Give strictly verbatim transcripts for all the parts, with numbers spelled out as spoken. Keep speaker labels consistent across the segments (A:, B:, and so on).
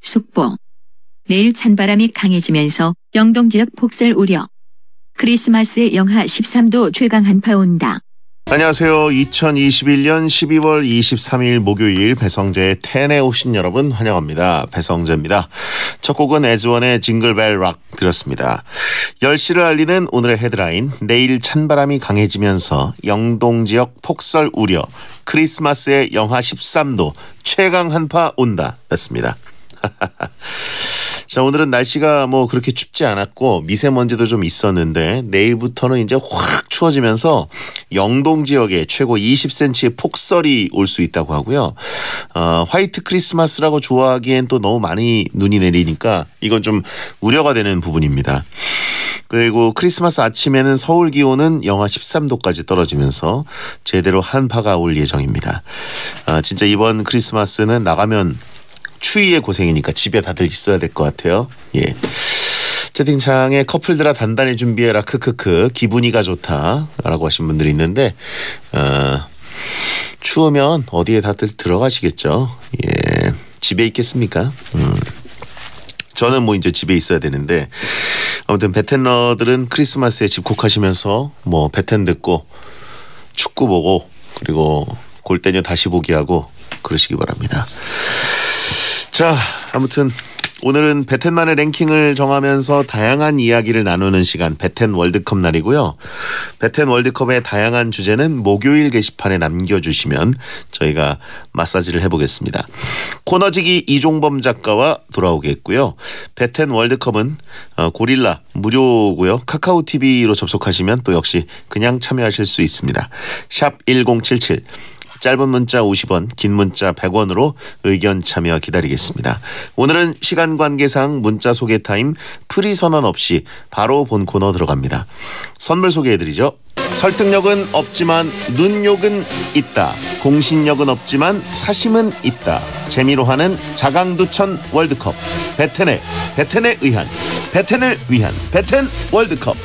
A: 속보. 내일 찬바람이 강해지면서 영동 지역 폭설 우려. 크리스마스에 영하 십삼 도 최강 한파 온다.
B: 안녕하세요. 이천이십일년 십이월 이십삼일 목요일 배성재의 텐에 오신 여러분 환영합니다. 배성재입니다. 첫 곡은 에즈원의 징글벨 락 들었습니다. 열 시를 알리는 오늘의 헤드라인, 내일 찬바람이 강해지면서 영동 지역 폭설 우려, 크리스마스에 영하 십삼 도 최강 한파 온다 였습니다. 자, 오늘은 날씨가 뭐 그렇게 춥지 않았고 미세먼지도 좀 있었는데 내일부터는 이제 확 추워지면서 영동 지역에 최고 이십 센티미터의 폭설이 올 수 있다고 하고요. 어, 화이트 크리스마스라고 좋아하기엔 또 너무 많이 눈이 내리니까 이건 좀 우려가 되는 부분입니다. 그리고 크리스마스 아침에는 서울 기온은 영하 십삼 도까지 떨어지면서 제대로 한파가 올 예정입니다. 아, 진짜 이번 크리스마스는 나가면 추위에 고생이니까 집에 다들 있어야 될 것 같아요. 예. 채팅창에 커플들아 단단히 준비해라 크크크 기분이가 좋다라고 하신 분들이 있는데 어, 추우면 어디에 다들 들어가시겠죠. 예. 집에 있겠습니까? 음. 저는 뭐 이제 집에 있어야 되는데 아무튼 베텐러들은 크리스마스에 집콕하시면서 뭐 베텐 듣고 축구 보고 그리고 골대녀 다시 보기 하고 그러시기 바랍니다. 자, 아무튼 오늘은 베텐만의 랭킹을 정하면서 다양한 이야기를 나누는 시간, 베텐 월드컵 날이고요. 베텐 월드컵의 다양한 주제는 목요일 게시판에 남겨주시면 저희가 마사지를 해보겠습니다. 코너지기 이종범 작가와 돌아오겠고요. 베텐 월드컵은 고릴라 무료고요. 카카오티비로 접속하시면 또 역시 그냥 참여하실 수 있습니다. 샵 일공칠칠 짧은 문자 오십 원, 긴 문자 백 원으로 의견 참여 기다리겠습니다. 오늘은 시간 관계상 문자 소개 타임 프리 선언 없이 바로 본 코너 들어갑니다. 선물 소개해드리죠. 설득력은 없지만 눈욕은 있다. 공신력은 없지만 사심은 있다. 재미로 하는 자강두천 월드컵. 베텐에, 베텐에 의한, 베텐을 위한 베텐 월드컵.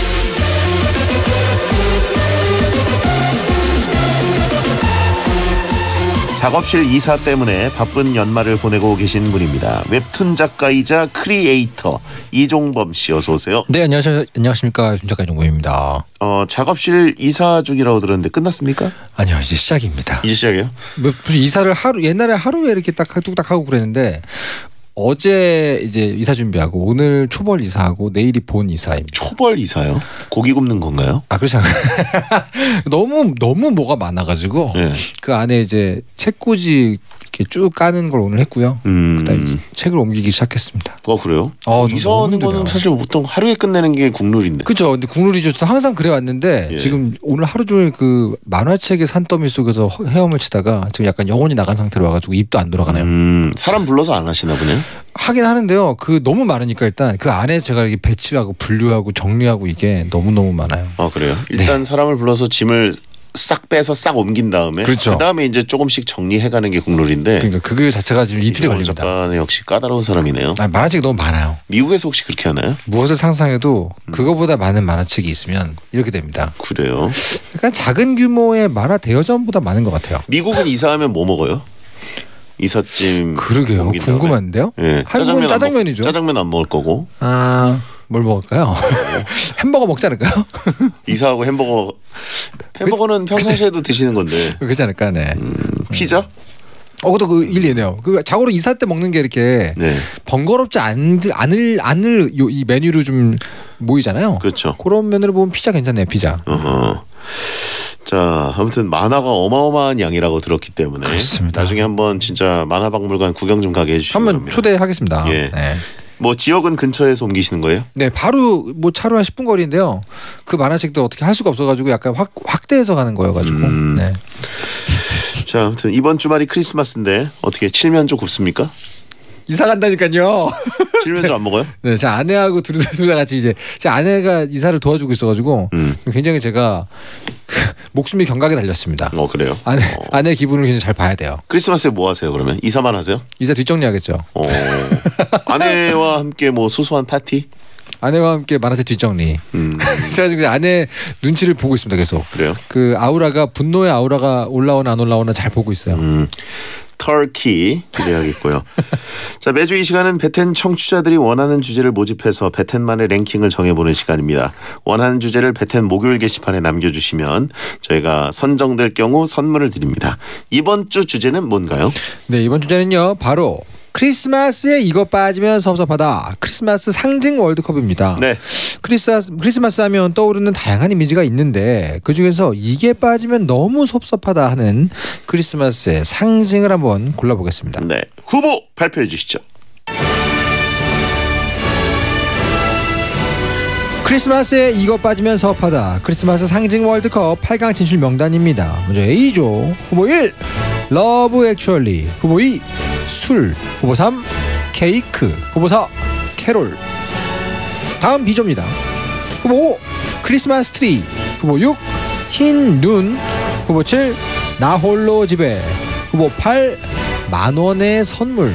B: 작업실 이사 때문에 바쁜 연말을 보내고 계신 분입니다. 웹툰 작가이자 크리에이터 이종범 씨 어서 오세요.
C: 네, 안녕하세요. 안녕하십니까. 웹툰 작가 이종범입니다.
B: 어, 작업실 이사 중이라고 들었는데 끝났습니까?
C: 아니요, 이제 시작입니다.
B: 이제 시작이요?
C: 뭐, 무슨 이사를 하루 옛날에 하루에 이렇게 딱 뚝딱 하고 그랬는데 어제 이제 이사 준비하고 오늘 초벌 이사하고 내일이 본 이사입니다.
B: 초벌 이사요? 고기 굽는 건가요?
C: 아, 그렇지 않아요. 너무 너무 뭐가 많아가지고 네. 그 안에 이제 책꽂이 이렇게 쭉 까는 걸 오늘 했고요. 음. 그다음에 이제 책을 옮기기 시작했습니다.
B: 어, 그래요?
C: 어,
B: 이사하는 거는 사실 보통 하루에 끝내는 게 국룰인데.
C: 그렇죠. 근데 국룰이죠. 저도 항상 그래 왔는데 예. 지금 오늘 하루 종일 그 만화책의 산더미 속에서 헤엄을 치다가 지금 약간 영혼이 나간 상태로 와가지고 입도 안 돌아가네요.
B: 음. 사람 불러서 안 하시나 보네요.
C: 하긴 하는데요. 그 너무 많으니까 일단 그 안에 제가 이렇게 배치하고 분류하고 정리하고 이게 너무 너무 많아요.
B: 아, 그래요? 일단 네. 사람을 불러서 짐을 싹 빼서 싹 옮긴 다음에
C: 그렇죠.
B: 그다음에 이제 조금씩 정리해가는 게 국룰인데
C: 그러니까 그게 자체가 지금 이틀이 걸립니다.
B: 작가는 역시 까다로운 사람이네요.
C: 아, 만화책이 너무 많아요.
B: 미국에서 혹시 그렇게 하나요?
C: 무엇을 상상해도 그거보다 많은 만화책이 있으면 이렇게 됩니다.
B: 그래요?
C: 약간 작은 규모의 만화 대여점보다 많은 것 같아요.
B: 미국은 이사하면 뭐 먹어요? 이삿짐
C: 그러게요. 궁금한데요?
B: 네.
C: 한국은 짜장면이죠.
B: 짜장면 안 먹을 거고.
C: 아... 뭘 먹을까요? 햄버거 먹지 않을까요?
B: 이사하고 햄버거 햄버거는
C: 그,
B: 평상시에도 드시는 건데
C: 그렇지 않을까? 네.
B: 음, 피자?
C: 어, 그것도 그 일리네요. 그 자고로 이사 때 먹는 게 이렇게 네. 번거롭지 않, 않을 않을 요, 이 메뉴로 좀 모이잖아요.
B: 그렇죠.
C: 그런 면으로 보면 피자 괜찮네요. 피자.
B: 어허. 자, 아무튼 만화가 어마어마한 양이라고 들었기 때문에
C: 그렇습니다.
B: 나중에 한번 진짜 만화박물관 구경 좀 가게 해주시면
C: 한번 초대하겠습니다.
B: 예.
C: 네.
B: 뭐 지역은 근처에서 옮기시는 거예요?
C: 네, 바로 뭐 차로 한 십 분 거리인데요. 그 만화책도 어떻게 할 수가 없어가지고 약간 확, 확대해서 가는 거여가지고. 음. 네.
B: 자, 아무튼 이번 주말이 크리스마스인데 어떻게 칠면조 굽습니까?
C: 이사 간다니까요.
B: 칠면조 안 먹어요?
C: 네, 제 아내하고 둘 다 같이 이제 제 아내가 이사를 도와주고 있어가지고 음. 굉장히 제가 목숨이 경각에 달렸습니다.
B: 어, 그래요?
C: 아내
B: 어.
C: 아내 기분을 굉장히 잘 봐야 돼요.
B: 크리스마스에 뭐 하세요 그러면? 이사만 하세요?
C: 이사 뒷정리하겠죠.
B: 어. 아내와 함께 뭐 소소한 파티?
C: 아내와 함께 만화책 뒷정리. 음. 그래가지고 아내 눈치를 보고 있습니다 계속.
B: 그래요?
C: 그 아우라가 분노의 아우라가 올라오나 안 올라오나 잘 보고 있어요. 음.
B: 터키 기대하겠고요. 자, 매주 이 시간은 베텐 청취자들이 원하는 주제를 모집해서 베텐만의 랭킹을 정해보는 시간입니다. 원하는 주제를 베텐 목요일 게시판에 남겨주시면 저희가 선정될 경우 선물을 드립니다. 이번 주 주제는 뭔가요?
C: 네, 이번 주제는요. 바로 크리스마스에 이거 빠지면 섭섭하다. 크리스마스 상징 월드컵입니다.
B: 네.
C: 크리스마스, 크리스마스 하면 떠오르는 다양한 이미지가 있는데 그중에서 이게 빠지면 너무 섭섭하다 하는 크리스마스의 상징을 한번 골라보겠습니다.
B: 네, 후보 발표해 주시죠.
C: 크리스마스에 이거 빠지면 섭하다. 크리스마스 상징 월드컵 팔 강 진출 명단입니다. 먼저 A조 후보 일 러브 액츄얼리, 후보 이 술, 후보 삼 케이크, 후보 사 캐롤. 다음 B조입니다. 후보 오 크리스마스 트리, 후보 육 흰 눈, 후보 칠 나 홀로 집에, 후보 팔 만원의 선물.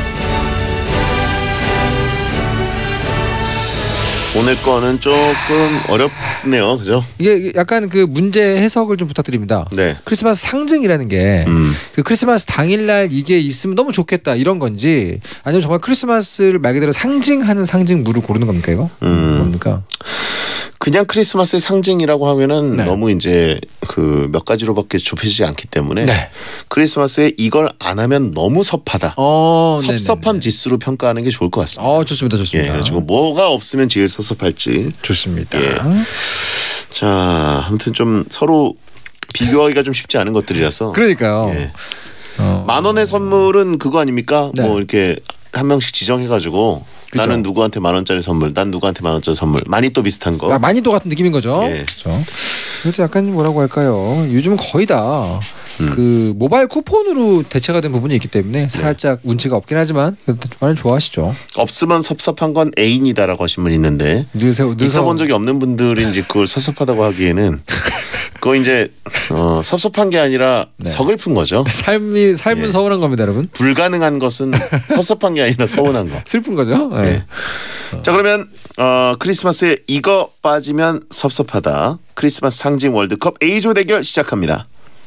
B: 오늘 거는 조금 어렵네요, 그죠?
C: 이게 약간 그 문제 해석을 좀 부탁드립니다.
B: 네.
C: 크리스마스 상징이라는 게
B: 음.
C: 그 크리스마스 당일날 이게 있으면 너무 좋겠다 이런 건지 아니면 정말 크리스마스를 말 그대로 상징하는 상징물을 고르는 겁니까 이거?
B: 음.
C: 뭡니까?
B: 그냥 크리스마스의 상징이라고 하면은
C: 네.
B: 너무 이제 그 몇 가지로밖에 좁히지 않기 때문에
C: 네.
B: 크리스마스에 이걸 안 하면 너무 섭하다.
C: 어,
B: 섭섭함
C: 네네네.
B: 지수로 평가하는 게 좋을 것 같습니다.
C: 어, 좋습니다, 좋습니다.
B: 예, 그래가지고 뭐가 없으면 제일 섭섭할지.
C: 좋습니다.
B: 예. 자, 아무튼 좀 서로 비교하기가 좀 쉽지 않은 것들이라서.
C: 그러니까요.
B: 예.
C: 어.
B: 만 원의 선물은 그거 아닙니까?
C: 네.
B: 뭐 이렇게 한 명씩 지정해가지고
C: 그쵸.
B: 나는 누구한테 만 원짜리 선물, 난 누구한테 만 원짜리 선물. 많이 또 비슷한 거.
C: 아, 많이도 같은 느낌인 거죠.
B: 예.
C: 그렇죠. 그래도 약간 뭐라고 할까요? 요즘은 거의 다 그
B: 음.
C: 모바일 쿠폰으로 대체가 된 부분이 있기 때문에 살짝 운치가 없긴 하지만 많이 좋아하시죠.
B: 없으면 섭섭한 건 애인이다라고 하신 분 있는데
C: 늘세우 늘
B: 있어본 적이 없는 분들이 이제 그걸 섭섭하다고 하기에는 그거 이제 어, 섭섭한 게 아니라
C: 네.
B: 서글픈 거죠.
C: 삶이 삶은
B: 예.
C: 서운한 겁니다, 여러분.
B: 불가능한 것은 섭섭한 게 아니라 서운한 거.
C: 슬픈 거죠. 네.
B: 네. 자, 그러면 어, 크리스마스에 이거 빠지면 섭섭하다. 크리스마스 상징 월드컵 A조 대결 시작합니다.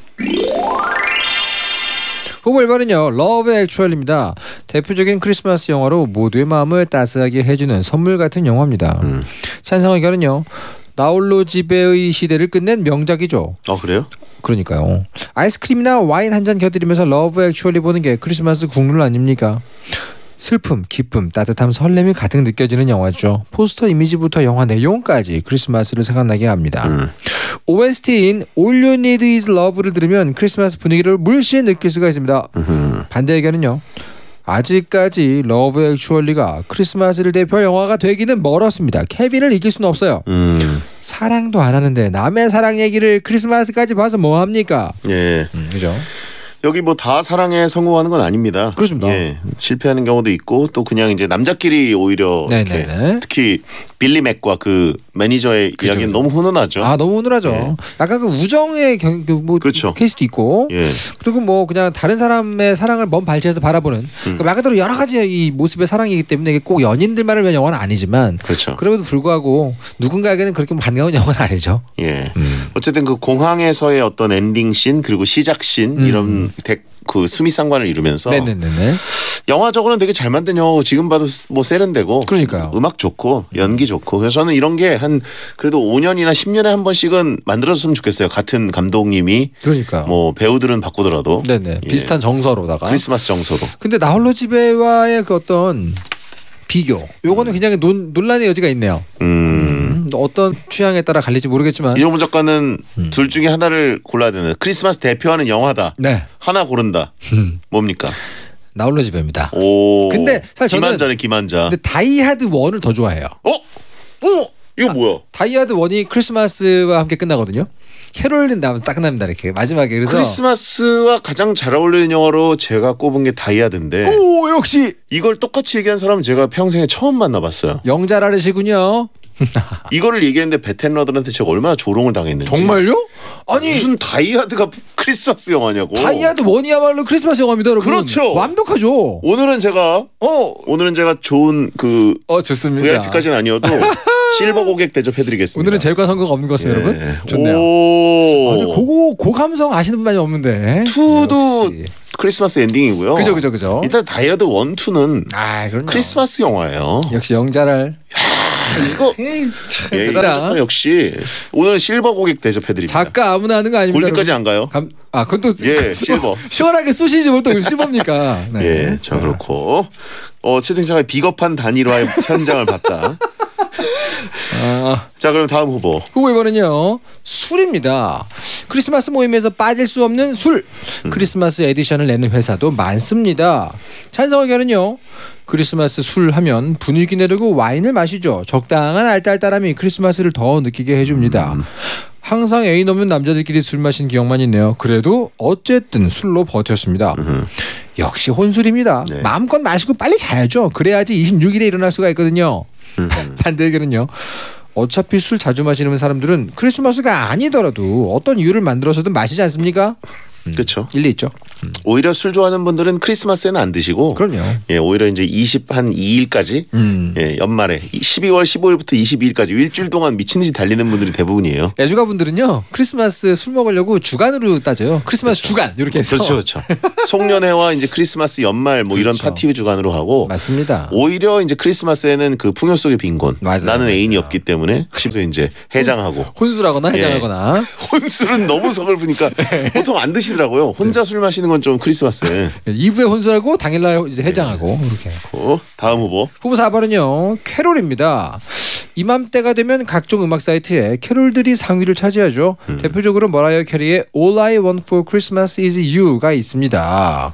C: 후보 일 번은요. 러브 액츄얼입니다. 대표적인 크리스마스 영화로 모두의 마음을 따스하게 해주는 선물 같은 영화입니다.
B: 음.
C: 찬성 의견은요. 나홀로 집에의 시대를 끝낸 명작이죠.
B: 어, 그래요?
C: 그러니까요. 아이스크림이나 와인 한 잔 곁들이면서 러브 액츄얼리 보는 게 크리스마스 국룰 아닙니까? 슬픔, 기쁨, 따뜻함, 설렘이 가득 느껴지는 영화죠. 포스터 이미지부터 영화 내용까지 크리스마스를 생각나게 합니다.
B: 음.
C: 오에스티인 All You Need Is Love를 들으면 크리스마스 분위기를 물씬 느낄 수가 있습니다.
B: 음흠.
C: 반대 의견은요. 아직까지 러브 액츄얼리가 크리스마스를 대표할 영화가 되기는 멀었습니다. 케빈을 이길 수는 없어요.
B: 음.
C: 사랑도 안 하는데 남의 사랑 얘기를 크리스마스까지 봐서 뭐 합니까?
B: 예.
C: 음, 그죠?
B: 여기 뭐 다 사랑에 성공하는 건 아닙니다.
C: 그렇습니다.
B: 예, 실패하는 경우도 있고 또 그냥 이제 남자끼리 오히려 이렇게
C: 네네네.
B: 특히 빌리 맥과 그 매니저의
C: 그죠,
B: 이야기는
C: 그죠.
B: 너무 훈훈하죠.
C: 아 너무 훈훈하죠.
B: 예.
C: 약간 그 우정의 경, 그 뭐
B: 그렇죠.
C: 케이스도 있고
B: 예.
C: 그리고 뭐 그냥 다른 사람의 사랑을 먼 발치에서 바라보는
B: 음.
C: 그 말 그대로 여러 가지 이 모습의 사랑이기 때문에 이게 꼭 연인들만을 위한 영화는 아니지만
B: 그렇죠.
C: 그럼에도 불구하고 누군가에게는 그렇게 반가운 영화는 아니죠.
B: 예.
C: 음.
B: 어쨌든 그 공항에서의 어떤 엔딩 씬 그리고 시작 씬
C: 음.
B: 이런 대, 그 수미상관을 이루면서
C: 네네네네.
B: 영화적으로는 되게 잘 만든 영화고 지금 봐도 뭐 세련되고
C: 그러니까요.
B: 음악 좋고 연기 좋고 그래서 저는 이런 게 한 그래도 오 년이나 십 년에 한 번씩은 만들어졌으면 좋겠어요. 같은 감독님이
C: 그러니까요.
B: 뭐 배우들은 바꾸더라도
C: 네네
B: 예.
C: 비슷한 정서로다가.
B: 크리스마스 정서로.
C: 근데 나홀로 집에와의 그 어떤 비교 요거는 굉장히 논, 논란의 여지가 있네요.
B: 음.
C: 음, 어떤 취향에 따라 갈릴지 모르겠지만
B: 이종무 작가는
C: 음.
B: 둘 중에 하나를 골라야 되는 크리스마스 대표하는 영화다.
C: 네
B: 하나 고른다.
C: 음.
B: 뭡니까?
C: 나홀로 집에입니다.
B: 오.
C: 근데 사실 저는-
B: 김한자네 김한자.
C: 근데 다이하드 원을 더 좋아해요.
B: 어? 어? 이거 뭐야?
C: 다이하드 원이 크리스마스와 함께 끝나거든요. 캐롤린 나오면 딱 끝납니다 이렇게 마지막에. 그래서
B: 크리스마스와 가장 잘 어울리는 영화로 제가 꼽은 게 다이아드인데
C: 오 역시
B: 이걸 똑같이 얘기한 사람은 제가 평생에 처음 만나봤어요.
C: 영자라르시군요.
B: 이거를 얘기했는데 베텐러들한테 제가 얼마나 조롱을 당했는지.
C: 정말요? 아니
B: 무슨 다이아드가 크리스마스 영화냐고.
C: 다이아드 원이야말로 크리스마스 영화입니다, 여러분.
B: 그렇죠.
C: 완벽하죠.
B: 오늘은 제가
C: 어,
B: 오늘은 제가 좋은 그
C: 어 좋습니다.
B: 브이아이피까지는 아니어도 실버 고객 대접해드리겠습니다.
C: 오늘은 제일과 선거가 없는 것 같습니다,
B: 예.
C: 여러분. 좋네요.
B: 오.
C: 아, 근데 고고 고감성 아시는 분만이 없는데.
B: 투도
C: 역시.
B: 크리스마스 엔딩이고요.
C: 그죠, 그죠, 그죠.
B: 일단 다이어드 원, 투는
C: 아, 그럼요.
B: 크리스마스 영화예요.
C: 역시 영자랄.
B: 이거
C: 에이, 참
B: 예,
C: 대단하다.
B: 이거 역시 오늘 실버 고객 대접해드립니다.
C: 작가 아무나 하는 거 아닙니까?
B: 골드까지 안 가요?
C: 감... 아, 그건 또
B: 예, 실버.
C: 시원하게 쏘시지 뭘 또 실버입니까? 네.
B: 예, 자 그렇고 어, 채팅창에 비겁한 단일화의 현장을 봤다.
C: 아,
B: 자 그럼 다음 후보.
C: 후보 이번은요 술입니다. 크리스마스 모임에서 빠질 수 없는 술.
B: 음.
C: 크리스마스 에디션을 내는 회사도 많습니다. 찬성 의견은요. 크리스마스 술 하면 분위기 내려고 와인을 마시죠. 적당한 알딸딸함이 크리스마스를 더 느끼게 해줍니다.
B: 음.
C: 항상 애인 없는 남자들끼리 술 마신 기억만 있네요. 그래도 어쨌든 술로 버텼습니다.
B: 음.
C: 역시 혼술입니다.
B: 네.
C: 마음껏 마시고 빨리 자야죠. 그래야지 이십육 일에 일어날 수가 있거든요.
B: 음.
C: 반대 의견은요. 어차피 술 자주 마시는 사람들은 크리스마스가 아니더라도 어떤 이유를 만들어서든 마시지 않습니까? 음.
B: 그렇죠.
C: 일리 있죠.
B: 오히려 술 좋아하는 분들은 크리스마스에는 안 드시고
C: 그럼요.
B: 예, 오히려 이제 이십이 일까지
C: 음.
B: 예, 연말에 십이월 십오일부터 이십이 일까지 일주일 동안 미친 듯이 달리는 분들이 대부분이에요.
C: 애주가 분들은요. 크리스마스 술 먹으려고 주간으로 따져요. 크리스마스
B: 그렇죠.
C: 주간 이렇게 해서.
B: 그렇죠, 그렇죠. 송년회와 이제 크리스마스 연말 뭐 이런
C: 그렇죠.
B: 파티 주간으로 하고
C: 맞습니다.
B: 오히려 이제 크리스마스에는 그 풍요 속의 빈곤.
C: 맞아요.
B: 나는 애인이
C: 맞아요.
B: 없기 때문에 집에서 이제 해장하고
C: 혼술하거나 해장하거나.
B: 혼술은 너무 서글프니까 보통 안 드시더라고요. 혼자 술 마시는 건 좀 크리스마스.
C: 이 부에 혼술하고 당일날 이제 해장하고 이렇게.
B: 어, 다음 후보.
C: 후보 사 번은요. 캐롤입니다. 이맘때가 되면 각종 음악 사이트에 캐롤들이 상위를 차지하죠.
B: 음.
C: 대표적으로 머라이어 캐리의 All I Want for Christmas Is You가 있습니다.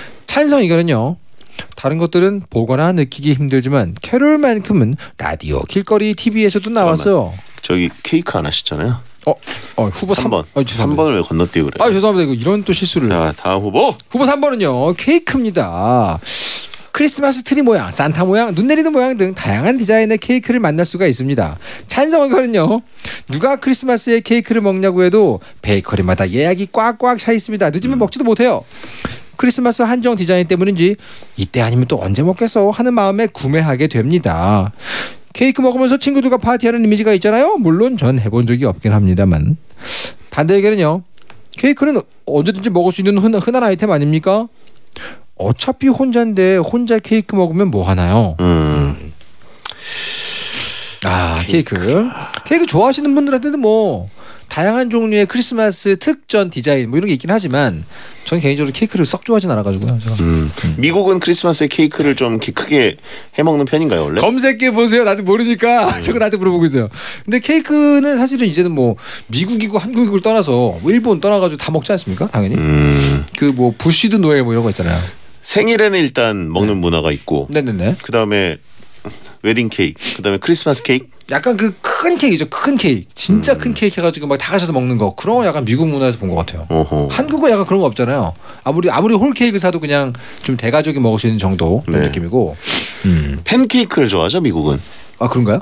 C: 찬성 의견은요. 다른 것들은 보거나 느끼기 힘들지만 캐롤만큼은 라디오, 길거리, 티비에서도 나와서
B: 저기 케이크 안 하셨잖아요.
C: 어, 어 후보
B: 삼 번.
C: 어,
B: 삼 번을 왜 건너뛰고 그래요?
C: 아 죄송합니다. 이거 이런 또 실수를.
B: 자, 다음 후보.
C: 후보 삼 번은요. 케이크입니다. 크리스마스 트리 모양, 산타 모양, 눈 내리는 모양 등 다양한 디자인의 케이크를 만날 수가 있습니다. 찬성 의견은요. 누가 크리스마스에 케이크를 먹냐고 해도 베이커리마다 예약이 꽉꽉 차 있습니다. 늦으면 먹지도 못해요. 크리스마스 한정 디자인 때문인지 이때 아니면 또 언제 먹겠어 하는 마음에 구매하게 됩니다. 케이크 먹으면서 친구들과 파티하는 이미지가 있잖아요. 물론 전 해본 적이 없긴 합니다만. 반대 의견은요. 케이크는 언제든지 먹을 수 있는 흔, 흔한 아이템 아닙니까? 어차피 혼자인데 혼자 케이크 먹으면 뭐 하나요?
B: 음.
C: 아 케이크. 케이크 케이크 좋아하시는 분들한테는 뭐 다양한 종류의 크리스마스 특전 디자인 뭐 이런 게 있긴 하지만 저는 개인적으로 케이크를 썩 좋아하진 않아가지고요. 제가.
B: 음. 미국은 크리스마스에 케이크를 좀 이렇게 크게 해 먹는 편인가요 원래?
C: 검색해 보세요. 나도 모르니까 저거 나한테 물어보고 있어요. 근데 케이크는 사실은 이제는 뭐 미국이고 한국이고 떠나서 뭐 일본 떠나가지고 다 먹지 않습니까? 당연히.
B: 음.
C: 그 뭐 부시드 노엘 뭐 이런 거 있잖아요.
B: 생일에는 일단 먹는 문화가 있고
C: 네네네.
B: 그 다음에 웨딩 케이크, 그 다음에 크리스마스 케이크.
C: 약간 그 큰 케이크죠. 큰 케이크. 진짜
B: 음.
C: 큰 케이크 해가지고 막 다 같이서 먹는 거. 그런 거 약간 미국 문화에서 본 것 같아요.
B: 어허.
C: 한국은 약간 그런 거 없잖아요. 아무리 아무리 홀 케이크 사도 그냥 좀 대가족이 먹을 수 있는 정도 그런
B: 네.
C: 느낌이고. 음.
B: 팬케이크를 좋아하죠 미국은.
C: 아 그런가요?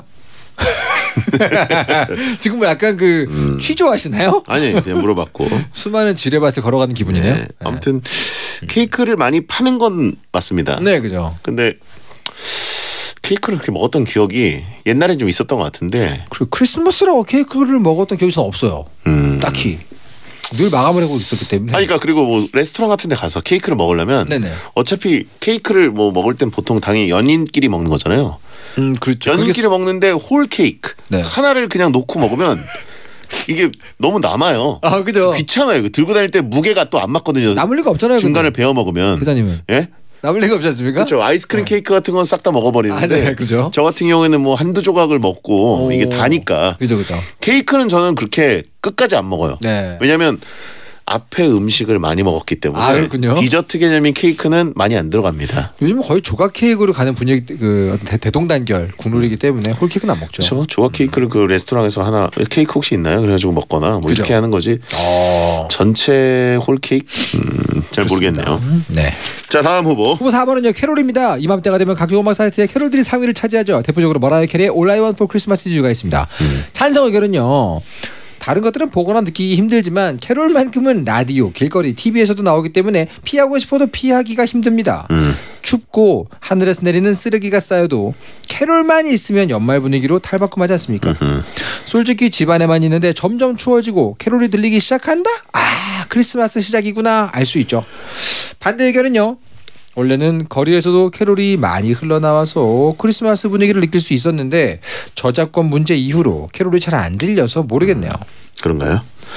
C: 지금 뭐 약간 그
B: 음.
C: 취조하시나요?
B: 아니 그냥 물어봤고.
C: 수많은 지뢰밭을 걸어가는 기분이네요.
B: 네. 아무튼 케이크를 많이 파는 건 맞습니다.
C: 네, 그죠.
B: 근데 케이크를 그렇게 먹었던 기억이 옛날엔 좀 있었던 것 같은데.
C: 그리고 크리스마스라고 케이크를 먹었던 기억이 전 없어요.
B: 음.
C: 딱히 늘 마감을 하고 있었기 때문에.
B: 아니, 그러니까 그리고 뭐 레스토랑 같은 데 가서 케이크를 먹으려면
C: 네네.
B: 어차피 케이크를 뭐 먹을 땐 보통 당연히 연인끼리 먹는 거잖아요.
C: 음, 그렇죠.
B: 연인끼리 먹는데 홀 케이크
C: 네.
B: 하나를 그냥 놓고 먹으면 이게 너무 남아요.
C: 아, 그죠.
B: 귀찮아요. 들고 다닐 때 무게가 또 안 맞거든요.
C: 남을 리가 없잖아요.
B: 중간에
C: 근데.
B: 베어 먹으면.
C: 기사님은
B: 예?
C: 남을 리가 없지 않습니까?
B: 그렇죠. 아이스크림
C: 네.
B: 케이크 같은 건 싹 다 먹어버리는데.
C: 아, 네, 그죠.
B: 저 같은 경우에는 뭐 한두 조각을 먹고
C: 오.
B: 이게 다니까.
C: 그죠, 그죠.
B: 케이크는 저는 그렇게 끝까지 안 먹어요.
C: 네.
B: 왜냐하면 앞에 음식을 많이 먹었기 때문에
C: 아, 그렇군요.
B: 디저트 개념인 케이크는 많이 안 들어갑니다.
C: 요즘은 거의 조각 케이크로 가는 분위기 그 대, 대동단결 국룰이기 때문에 홀 케이크는 안 먹죠.
B: 그렇죠. 조각 케이크를 그 레스토랑에서 하나 케이크 혹시 있나요? 그래가지고 먹거나 뭐
C: 그죠.
B: 이렇게 하는 거지.
C: 어.
B: 전체 홀 케이크 음, 잘 모르겠네요.
C: 네.
B: 자 다음 후보.
C: 후보 사 번은요 캐롤입니다. 이맘때가 되면 각종 음악 사이트에 캐롤들이 상위를 차지하죠. 대표적으로 머라이어 캐리의 All I Want for Christmas Is You가 있습니다.
B: 음.
C: 찬성 의견은요. 다른 것들은 보거나 느끼기 힘들지만 캐롤만큼은 라디오, 길거리, 티비에서도 나오기 때문에 피하고 싶어도 피하기가 힘듭니다.
B: 음.
C: 춥고 하늘에서 내리는 쓰레기가 쌓여도 캐롤만 있으면 연말 분위기로 탈바꿈하지 않습니까?
B: 음.
C: 솔직히 집안에만 있는데 점점 추워지고 캐롤이 들리기 시작한다? 아 크리스마스 시작이구나 알 수 있죠. 반대 의견은요. 원래는 거리에서도 캐롤이 많이 흘러나와서 크리스마스 분위기를 느낄 수 있었는데 저작권 문제 이후로 캐롤이 잘 안 들려서 모르겠네요.
B: 그런가요?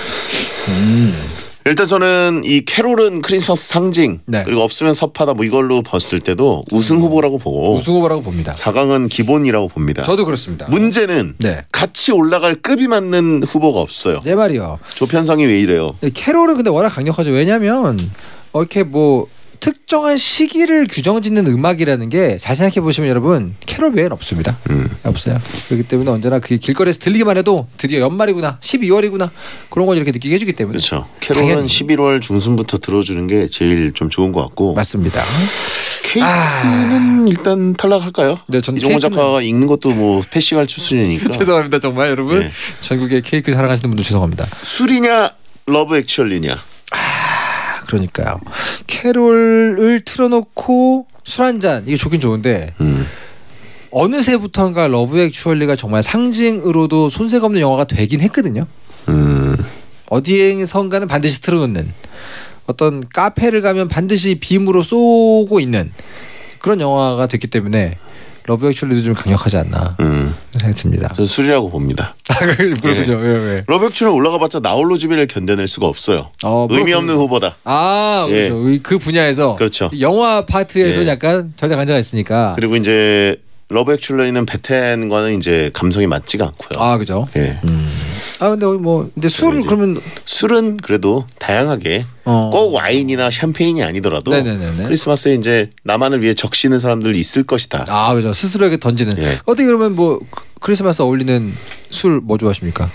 C: 음.
B: 일단 저는 이 캐롤은 크리스마스 상징
C: 네.
B: 그리고 없으면 섭하다 뭐 이걸로 봤을 때도 우승 후보라고 보고
C: 우승 후보라고 봅니다.
B: 사 강은 기본이라고 봅니다.
C: 저도 그렇습니다.
B: 문제는
C: 네.
B: 같이 올라갈 급이 맞는 후보가 없어요.
C: 내 말이요.
B: 조편성이 왜 이래요?
C: 캐롤은 근데 워낙 강력하죠. 왜냐하면 어, 이렇게 뭐 특정한 시기를 규정짓는 음악이라는 게 잘 생각해 보시면 여러분 캐롤 외에는 없습니다.
B: 음.
C: 없어요. 그렇기 때문에 언제나 그 길거리에서 들리기만 해도 드디어 연말이구나, 십이월이구나 그런 걸 이렇게 느끼게 해주기 때문에.
B: 그렇죠. 캐롤은
C: 당연히.
B: 십일월 중순부터 들어주는 게 제일 좀 좋은 것 같고.
C: 맞습니다.
B: 케이크는
C: 아...
B: 일단 탈락할까요?
C: 네, 전
B: 이종호
C: 케이크는...
B: 작가가 읽는 것도 뭐 패싱할 수준이니까.
C: 죄송합니다 정말 여러분.
B: 네.
C: 전국의 케이크 사랑하시는 분들 죄송합니다.
B: 술이냐 러브 액츄얼리냐.
C: 그러니까요. 캐롤을 틀어놓고 술 한잔 이게 좋긴 좋은데
B: 음.
C: 어느새부턴가 러브 액츄얼리가 정말 상징으로도 손색 없는 영화가 되긴 했거든요.
B: 음.
C: 어디에선가는 반드시 틀어놓는 어떤 카페를 가면 반드시 빔으로 쏘고 있는 그런 영화가 됐기 때문에 러브 액츄얼리도 좀 강력하지 않나
B: 음.
C: 생각이 듭니다.
B: 저는 술이라고 봅니다.
C: 그렇군요. 왜, 왜.
B: 러브 액츄얼리 올라가봤자 나홀로 집에를 견뎌낼 수가 없어요.
C: 어,
B: 의미
C: 뭐,
B: 없는 후보다.
C: 아,
B: 예.
C: 그렇죠. 그 분야에서
B: 그렇죠.
C: 영화 파트에서
B: 예.
C: 약간 전략 간자가 있으니까.
B: 그리고 이제 러브 액츄얼리는 베텐과는 이제 감성이 맞지가 않고요.
C: 아, 그죠.
B: 예.
C: 음. 아, 근데 뭐 근데 술을
B: 이제
C: 그러면
B: 술은 그래도 다양하게
C: 어.
B: 꼭 와인이나 샴페인이 아니더라도
C: 네네네네.
B: 크리스마스에 이제 나만을 위해 적시는 사람들 있을 것이다.
C: 아, 그죠. 스스로에게 던지는.
B: 예.
C: 어떻게 그러면 뭐 크리스마스 어울리는 술 뭐 좋아하십니까?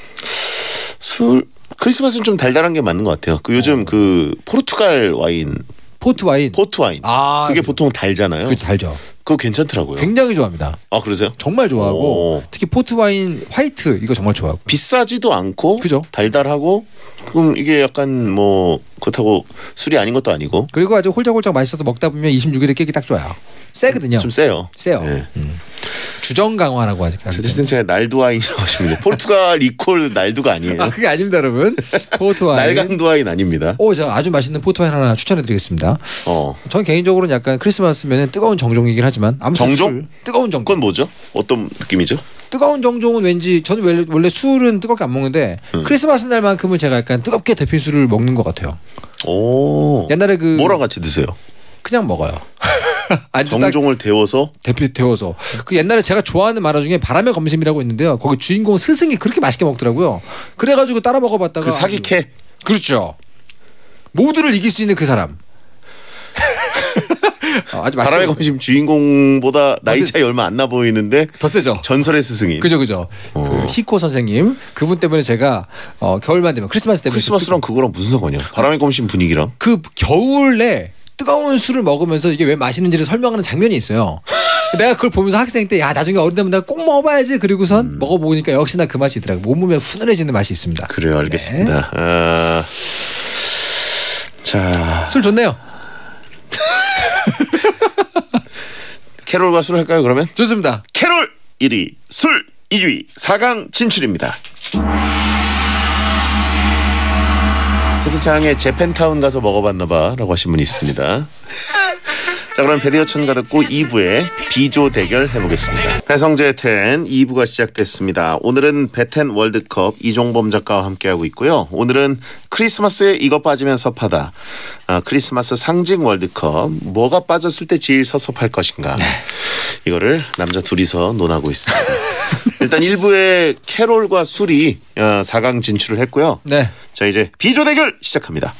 B: 술 크리스마스는 좀 달달한 게 맞는 것 같아요. 그 요즘
C: 어.
B: 그 포르투갈 와인,
C: 포트 와인.
B: 포트 와인.
C: 아,
B: 그게 보통 달잖아요.
C: 그게 달죠.
B: 그거 괜찮더라고요.
C: 굉장히 좋아합니다.
B: 아 그러세요?
C: 정말 좋아하고
B: 오.
C: 특히 포트 와인 화이트 이거 정말 좋아하고.
B: 비싸지도 않고
C: 그죠.
B: 달달하고 그럼 이게 약간 뭐 그렇다고 술이 아닌 것도 아니고
C: 그리고 아주 홀짝홀짝 맛있어서 먹다 보면 이십육 일에 깨기 딱 좋아요. 세거든요.
B: 좀 세요.
C: 세요.
B: 예.
C: 음. 주정 강화라고 하죠.
B: 어쨌든 제가 날두 와인이라고 하십니다. 포르투갈 리콜 날두가 아니에요.
C: 아, 그게 아닙니다, 여러분. 포트 와인.
B: 날강두 와인 아닙니다.
C: 오, 제가 아주 맛있는 포트 와인 하나 추천해드리겠습니다.
B: 어.
C: 전 개인적으로는 약간 크리스마스면 뜨거운 정종이긴 하지만 아무튼
B: 정종?
C: 술, 뜨거운 정종.
B: 그건 뭐죠? 어떤 느낌이죠?
C: 뜨거운 정종은 왠지 저는 원래, 원래 술은 뜨겁게 안 먹는데
B: 음.
C: 크리스마스 날만큼은 제가 약간 뜨겁게 데핀 술을 먹는 것 같아요.
B: 오.
C: 옛날에 그
B: 뭐랑 같이 드세요?
C: 그냥 먹어요. 아주 딱
B: 정종을 데워서
C: 대피 데워서 그 옛날에 제가 좋아하는 만화 중에 바람의 검심이라고 있는데요. 거기 주인공 스승이 그렇게 맛있게 먹더라고요. 그래가지고 따라 먹어봤다가
B: 그 사기캐.
C: 아주, 그렇죠. 모두를 이길 수 있는 그 사람. 어, 아주 맛있게
B: 바람의
C: 먹-
B: 검심 주인공보다 나이 차이 얼마 안 나 보이는데
C: 더 세죠.
B: 전설의 스승이.
C: 그죠 그죠.
B: 어.
C: 그 히코 선생님 그분 때문에 제가 어, 겨울만 되면 크리스마스 때문에
B: 크리스마스랑 그거랑 무슨 상관이야? 바람의 검심 분위기랑.
C: 그 겨울에 뜨거운 술을 먹으면서 이게 왜 맛있는지를 설명하는 장면이 있어요. 내가 그걸 보면서 학생 때 야 나중에 어른 되면 내가 꼭 먹어봐야지 그리고선
B: 음.
C: 먹어보니까 역시나 그 맛이 있더라고. 온몸에 훈훈해지는 맛이 있습니다.
B: 그래요, 알겠습니다. 아... 자,
C: 술 좋네요.
B: 캐롤과 술 할까요? 그러면
C: 좋습니다.
B: 캐롤 일 위, 술 이 위, 사 강 진출입니다. 채팅창에 재팬타운 가서 먹어봤나봐라고 하신 분이 있습니다. 자, 그럼 배디어 천가 듣고 이 부에 비조 대결 해보겠습니다. 배성재 텐 이 부가 시작됐습니다. 오늘은 배텐 월드컵 이종범 작가와 함께하고 있고요. 오늘은 크리스마스에 이거 빠지면 섭하다. 아, 크리스마스 상징 월드컵 뭐가 빠졌을 때 제일 섭섭할 것인가. 이거를 남자 둘이서 논하고 있습니다. 일단 일 부에 캐롤과 술이 사 강 진출을 했고요.
C: 네.
B: 자, 이제 비조 대결 시작합니다.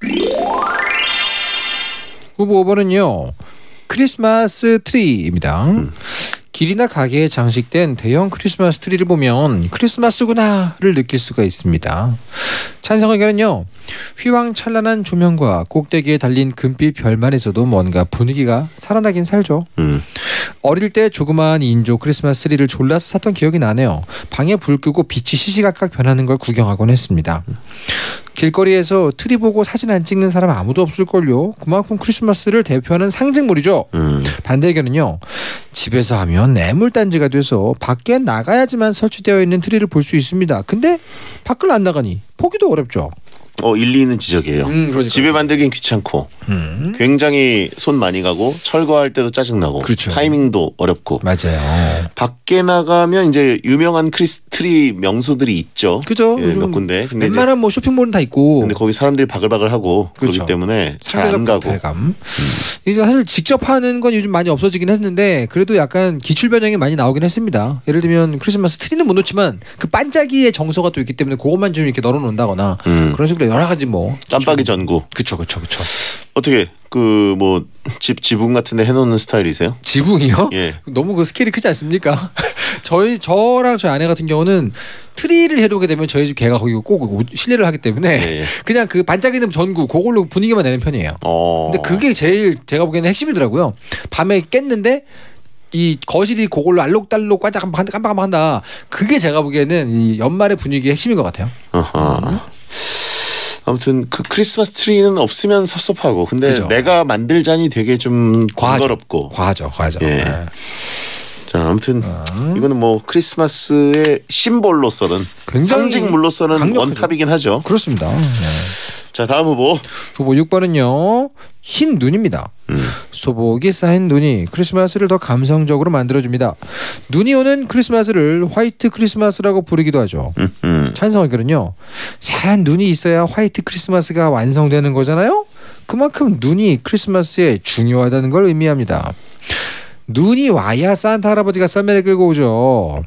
C: 후보 오 번은요. 크리스마스 트리입니다.
B: 음.
C: 길이나 가게에 장식된 대형 크리스마스 트리를 보면 크리스마스구나를 느낄 수가 있습니다. 찬성 의견은요. 휘황찬란한 조명과 꼭대기에 달린 금빛 별만 있어도 뭔가 분위기가 살아나긴 살죠.
B: 음.
C: 어릴 때 조그마한 인조 크리스마스 트리를 졸라서 샀던 기억이 나네요. 방에 불 끄고 빛이 시시각각 변하는 걸 구경하곤 했습니다. 길거리에서 트리 보고 사진 안 찍는 사람 아무도 없을걸요. 그만큼 크리스마스를 대표하는 상징물이죠.
B: 음.
C: 반대 의견은요. 집에서 하면 애물단지가 돼서 밖에 나가야지만 설치되어 있는 트리를 볼 수 있습니다. 근데 밖을 안 나가니 보기도 어렵죠.
B: 어, 일리 있는 지적이에요.
C: 음, 그러니까요.
B: 집에 만들긴 귀찮고
C: 음.
B: 굉장히 손 많이 가고 철거할 때도 짜증나고
C: 그렇죠.
B: 타이밍도 어렵고
C: 맞아요.
B: 밖에 나가면 이제 유명한 크리스트리 명소들이 있죠.
C: 그죠?
B: 예, 몇 군데. 근데 이제
C: 웬만한 뭐 쇼핑몰은 다 있고.
B: 근데 거기 사람들이 바글바글하고
C: 그렇죠.
B: 그렇기 때문에 잘 안
C: 상대적
B: 가고.
C: 박탈감. 음. 이제 사실 직접 하는 건 요즘 많이 없어지긴 했는데 그래도 약간 기출 변형이 많이 나오긴 했습니다. 예를 들면 크리스마스 트리는 못 놓지만 그 반짝이의 정서가 또 있기 때문에 그것만 좀 이렇게 널어놓는다거나
B: 음.
C: 그런 식으로 여러 가지 뭐
B: 깜빡이 전구.
C: 그쵸 그쵸 그쵸.
B: 어떻게 그 뭐 집 지붕 같은데 해놓는 스타일이세요?
C: 지붕이요?
B: 예.
C: 너무 그 스케일이 크지 않습니까? 저희 저랑 저희 아내 같은 경우는 트리를 해놓게 되면 저희 집 개가 거기 꼭 실내를 하기 때문에
B: 예, 예.
C: 그냥 그 반짝이는 전구 그걸로 분위기만 내는 편이에요.
B: 어.
C: 근데 그게 제일 제가 보기에는 핵심이더라고요. 밤에 깼는데 이 거실이 그걸로 알록달록 깜빡깜빡 깜빡깜빡한다. 그게 제가 보기에는 이 연말의 분위기의 핵심인 것 같아요.
B: 어허. 아무튼 그 크리스마스 트리는 없으면 섭섭하고 근데
C: 그죠.
B: 내가 만들자니 되게 좀
C: 과하죠.
B: 번거롭고.
C: 과하죠, 과하죠.
B: 예.
C: 네.
B: 자, 아무튼
C: 음.
B: 이거는 뭐 크리스마스의 심볼로서는
C: 굉장히
B: 상징물로서는
C: 강력하죠.
B: 원탑이긴 하죠.
C: 그렇습니다. 네.
B: 자, 다음 후보.
C: 후보 육 번은요. 흰 눈입니다.
B: 음.
C: 소복이 쌓인 눈이 크리스마스를 더 감성적으로 만들어줍니다. 눈이 오는 크리스마스를 화이트 크리스마스라고 부르기도 하죠.
B: 음, 음.
C: 찬성 의견은요. 새한 눈이 있어야 화이트 크리스마스가 완성되는 거잖아요. 그만큼 눈이 크리스마스에 중요하다는 걸 의미합니다. 눈이 와야 산타 할아버지가 썰매를 끌고 오죠.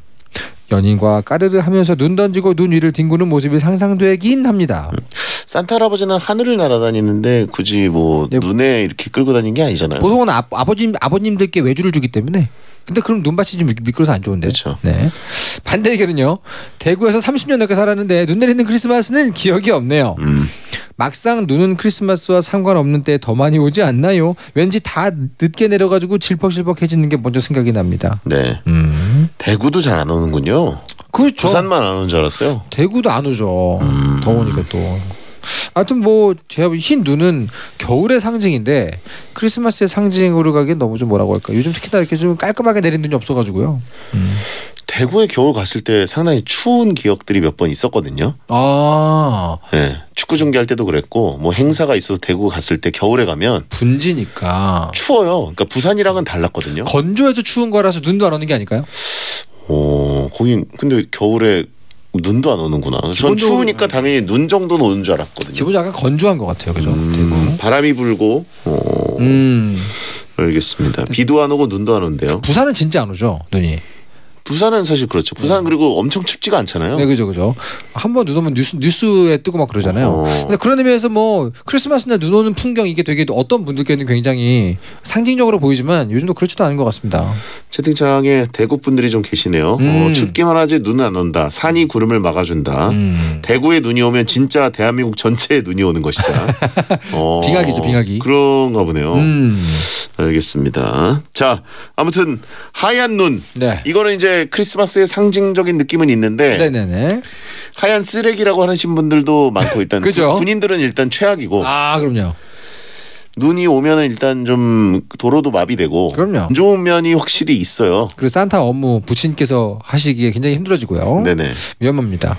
C: 연인과 까르르 하면서 눈 던지고 눈 위를 뒹구는 모습이 상상되긴 합니다.
B: 산타 할아버지는 하늘을 날아다니는데 굳이 뭐
C: 네.
B: 눈에 이렇게 끌고 다니는 게 아니잖아요.
C: 보통은 아, 아버님 아버님들께 외주를 주기 때문에. 근데 그럼 눈밭이 좀 미- 미끄러서 안 좋은데.
B: 그렇죠.
C: 네. 반대 의견은요. 대구에서 삼십 년 넘게 살았는데 눈 내리는 크리스마스는 기억이 없네요.
B: 음.
C: 막상 눈은 크리스마스와 상관없는 때 더 많이 오지 않나요? 왠지 다 늦게 내려가지고 질퍽질퍽해지는 게 먼저 생각이 납니다.
B: 네.
C: 음.
B: 대구도 잘 안 오는군요.
C: 그렇죠.
B: 부산만 안 오는 줄 알았어요.
C: 대구도 안 오죠.
B: 음.
C: 더우니까 또. 하여튼 뭐 제가 흰 눈은 겨울의 상징인데 크리스마스의 상징으로 가기엔 너무 좀 뭐라고 할까. 요즘 특히나 이렇게 좀 깔끔하게 내린 눈이 없어가지고요. 음.
B: 대구에 겨울 갔을 때 상당히 추운 기억들이 몇 번 있었거든요.
C: 아
B: 네. 축구 중계할 때도 그랬고 뭐 행사가 있어서 대구 갔을 때 겨울에 가면
C: 분지니까
B: 추워요. 그러니까 부산이랑은 달랐거든요.
C: 건조해서 추운 거라서 눈도 안 오는 게 아닐까요?
B: 오, 거긴 근데 겨울에 눈도 안 오는구나. 전
C: 기본적으로-
B: 추우니까 당연히 눈 정도는 오는 줄 알았거든요.
C: 기본 약간 건조한 것 같아요, 그죠?
B: 음,
C: 대구.
B: 바람이 불고. 어,
C: 음
B: 알겠습니다. 비도 안 오고 눈도 안 온대요.
C: 부산은 진짜 안 오죠, 눈이.
B: 부산은 사실 그렇죠. 부산 그리고 엄청 춥지가 않잖아요.
C: 네, 그죠, 그죠. 한 번 눈 오면 뉴스 뉴스에 뜨고 막 그러잖아요.
B: 어.
C: 근데 그런 의미에서 뭐 크리스마스 날 눈 오는 풍경 이게 되게 어떤 분들께는 굉장히 상징적으로 보이지만 요즘도 그렇지도 않은 것 같습니다.
B: 채팅창에 대구 분들이 좀 계시네요.
C: 음.
B: 어, 춥기만 하지 눈은 안 온다. 산이 구름을 막아준다.
C: 음.
B: 대구에 눈이 오면 진짜 대한민국 전체에 눈이 오는 것이다. 어,
C: 빙하기죠, 빙하기.
B: 그런가 보네요.
C: 음.
B: 알겠습니다. 자, 아무튼 하얀 눈.
C: 네.
B: 이거는 이제 크리스마스의 상징적인 느낌은 있는데
C: 네네네.
B: 하얀 쓰레기라고 하신 분들도 많고 일단
C: 그죠?
B: 군인들은 일단 최악이고
C: 아, 그럼요.
B: 눈이 오면은 일단 좀 도로도 마비되고
C: 그럼요.
B: 안 좋은 면이 확실히 있어요.
C: 그리고 산타 업무 부친께서 하시기에 굉장히 힘들어지고요.
B: 네네.
C: 위험합니다.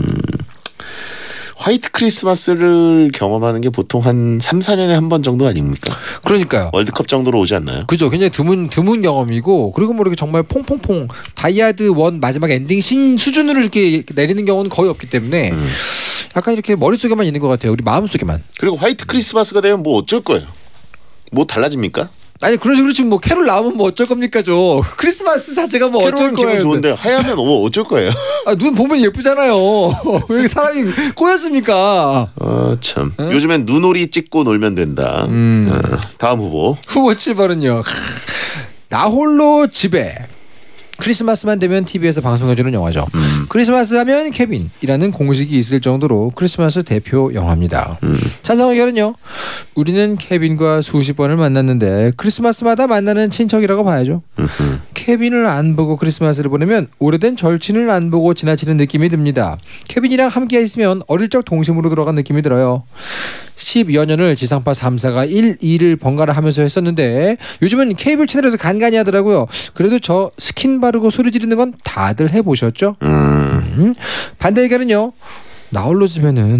B: 화이트 크리스마스를 경험하는 게 보통 한 삼, 사 년에 한 번 정도 아닙니까?
C: 그러니까요.
B: 월드컵 정도로 오지 않나요?
C: 그죠. 굉장히 드문 드문 경험이고 그리고 뭐 이렇게 정말 퐁퐁퐁 다이아드 원 마지막 엔딩 신 수준으로 이렇게 내리는 경우는 거의 없기 때문에
B: 음.
C: 약간 이렇게 머릿속에만 있는 것 같아요. 우리 마음속에만.
B: 그리고 화이트 크리스마스가 되면 뭐 어쩔 거예요? 뭐 달라집니까?
C: 아니 그런 식으로 지금 뭐 캐롤 나오면 뭐 어쩔 겁니까 저 크리스마스 자체가 뭐 어쩔
B: 캐롤은 기분
C: 거예요.
B: 좋은데 하얗면 뭐 어쩔 거예요?
C: 아, 눈 보면 예쁘잖아요. 왜 사람이 꼬였습니까?
B: 아 참.
C: 응?
B: 요즘엔 눈오리 찍고 놀면 된다.
C: 음.
B: 어, 다음 후보.
C: 후보 칠 번은요. 나 홀로 집에. 크리스마스만 되면 티비에서 방송해주는 영화죠.
B: 음.
C: 크리스마스 하면 케빈이라는 공식이 있을 정도로 크리스마스 대표 영화입니다.
B: 음.
C: 찬성 의견은요. 우리는 케빈과 수십 번을 만났는데 크리스마스마다 만나는 친척이라고 봐야죠.
B: 음흠.
C: 케빈을 안 보고 크리스마스를 보내면 오래된 절친을 안 보고 지나치는 느낌이 듭니다. 케빈이랑 함께 있으면 어릴 적 동심으로 들어간 느낌이 들어요. 십여 년을 지상파 삼 사가 일, 이를 번갈아 하면서 했었는데 요즘은 케이블 채널에서 간간히 하더라고요. 그래도 저 스킨 바르고 소리 지르는 건 다들 해보셨죠?
B: 음.
C: 음. 반대 의견은요. 나 홀로 집에는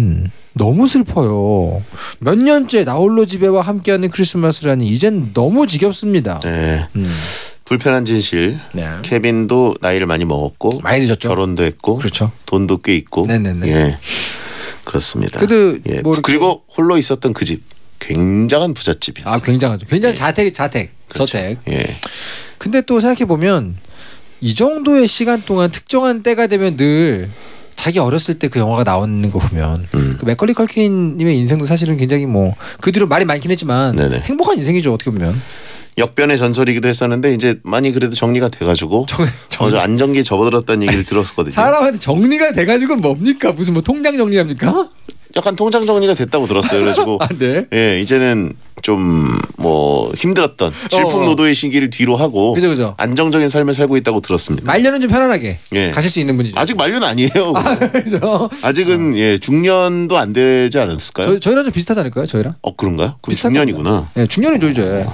C: 너무 슬퍼요. 몇 년째 나홀로 집에와 함께하는 크리스마스라니 이젠 너무 지겹습니다.
B: 네.
C: 음.
B: 불편한 진실.
C: 네.
B: 케빈도 나이를 많이 먹었고
C: 많이 드셨죠.
B: 결혼도 했고
C: 그렇죠.
B: 돈도 꽤 있고.
C: 네네네.
B: 예. 그렇습니다.
C: 그래도
B: 예.
C: 뭐 이렇게-
B: 그리고 홀로 있었던 그 집 굉장한 부잣집이었어요.
C: 아 굉장하죠. 굉장히
B: 예.
C: 자택 자택
B: 그렇죠.
C: 저택.
B: 예.
C: 근데 또 생각해 보면 이 정도의 시간 동안 특정한 때가 되면 늘 자기 어렸을 때 그 영화가 나오는 거 보면
B: 음.
C: 그 맥컬리 컬킨님의 인생도 사실은 굉장히 뭐 그 뒤로 말이 많긴 했지만
B: 네네.
C: 행복한 인생이죠 어떻게 보면.
B: 역변의 전설이기도 했었는데 이제 많이 그래도 정리가 돼가지고
C: 정, 정,
B: 어제 안정기에 접어들었다는 얘기를 들었거든요.
C: 사람한테 정리가 돼가지고 뭡니까 무슨 뭐 통장 정리합니까?
B: 약간 통장 정리가 됐다고 들었어요. 그래가지고
C: 아 네.
B: 예 이제는 좀 뭐 힘들었던 질풍노도의 시기를 뒤로 하고
C: 그죠 그죠.
B: 안정적인 삶을 살고 있다고 들었습니다.
C: 말년은 좀 편안하게
B: 예.
C: 가실 수 있는 분이죠.
B: 아직 만료는 아니에요.
C: 그죠.
B: 아직은 예 중년도 안 되지 않았을까요?
C: 저희 저희랑 좀 비슷하지 않을까요? 저희랑?
B: 어 그런가요? 그럼
C: 비슷한
B: 중년이구나.
C: 예, 중년이죠 이제.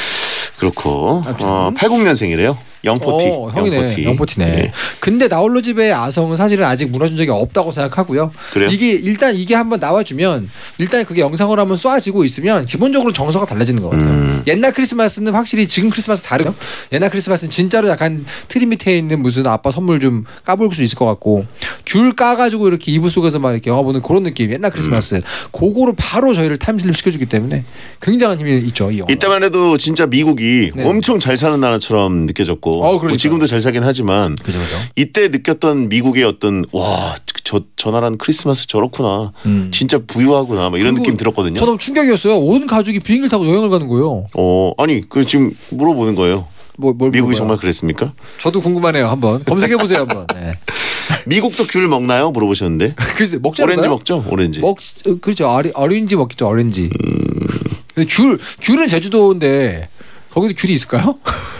B: 그렇고
C: 아무튼.
B: 어, 팔십 년생이래요. 영포티.
C: 어, 형이네.
B: 영포티.
C: 영포티네.
B: 예.
C: 근데 나홀로 집의 아성은 사실은 아직 무너진 적이 없다고 생각하고요.
B: 그래요?
C: 이게 일단 이게 한번 나와주면 일단 그게 영상으로 한번 쏘아지고 있으면 기본적으로 정서가 달라지는 것 같아요.
B: 음.
C: 옛날 크리스마스는 확실히 지금 크리스마스 다르죠. 옛날 크리스마스는 진짜로 약간 트리 밑에 있는 무슨 아빠 선물 좀 까볼 수 있을 것 같고 귤 까가지고 이렇게 이불 속에서 막 이렇게 영화 보는 그런 느낌. 옛날 크리스마스.
B: 음.
C: 그거로 바로 저희를 타임슬립 시켜주기 때문에 굉장한 힘이 있죠. 이 영화.
B: 이때만 해도 진짜 미국이
C: 네.
B: 엄청 잘 사는 나라처럼 느껴졌고
C: 어, 그러니까요.
B: 뭐 지금도 잘 사긴 하지만
C: 그죠 그죠.
B: 이때 느꼈던 미국의 어떤 와 저 저 나라는 크리스마스 저렇구나
C: 음.
B: 진짜 부유하구나 막 이런
C: 그리고
B: 느낌 들었거든요.
C: 저 너무 충격이었어요. 온 가족이 비행기를 타고 여행을 가는 거예요.
B: 어 아니 그 지금 물어보는 거예요.
C: 뭐, 뭘
B: 미국이
C: 물어봐요?
B: 정말 그랬습니까?
C: 저도 궁금하네요. 한번 검색해 보세요. 한번. 네.
B: 미국도 귤 먹나요? 물어보셨는데
C: 글쎄 먹지
B: 오렌지
C: 않을까요?
B: 먹죠? 오렌지.
C: 먹 그렇죠. 아리, 어린지 먹겠죠. 어렌지.
B: 음.
C: 근데 귤 귤은 제주도인데 거기도 귤이 있을까요?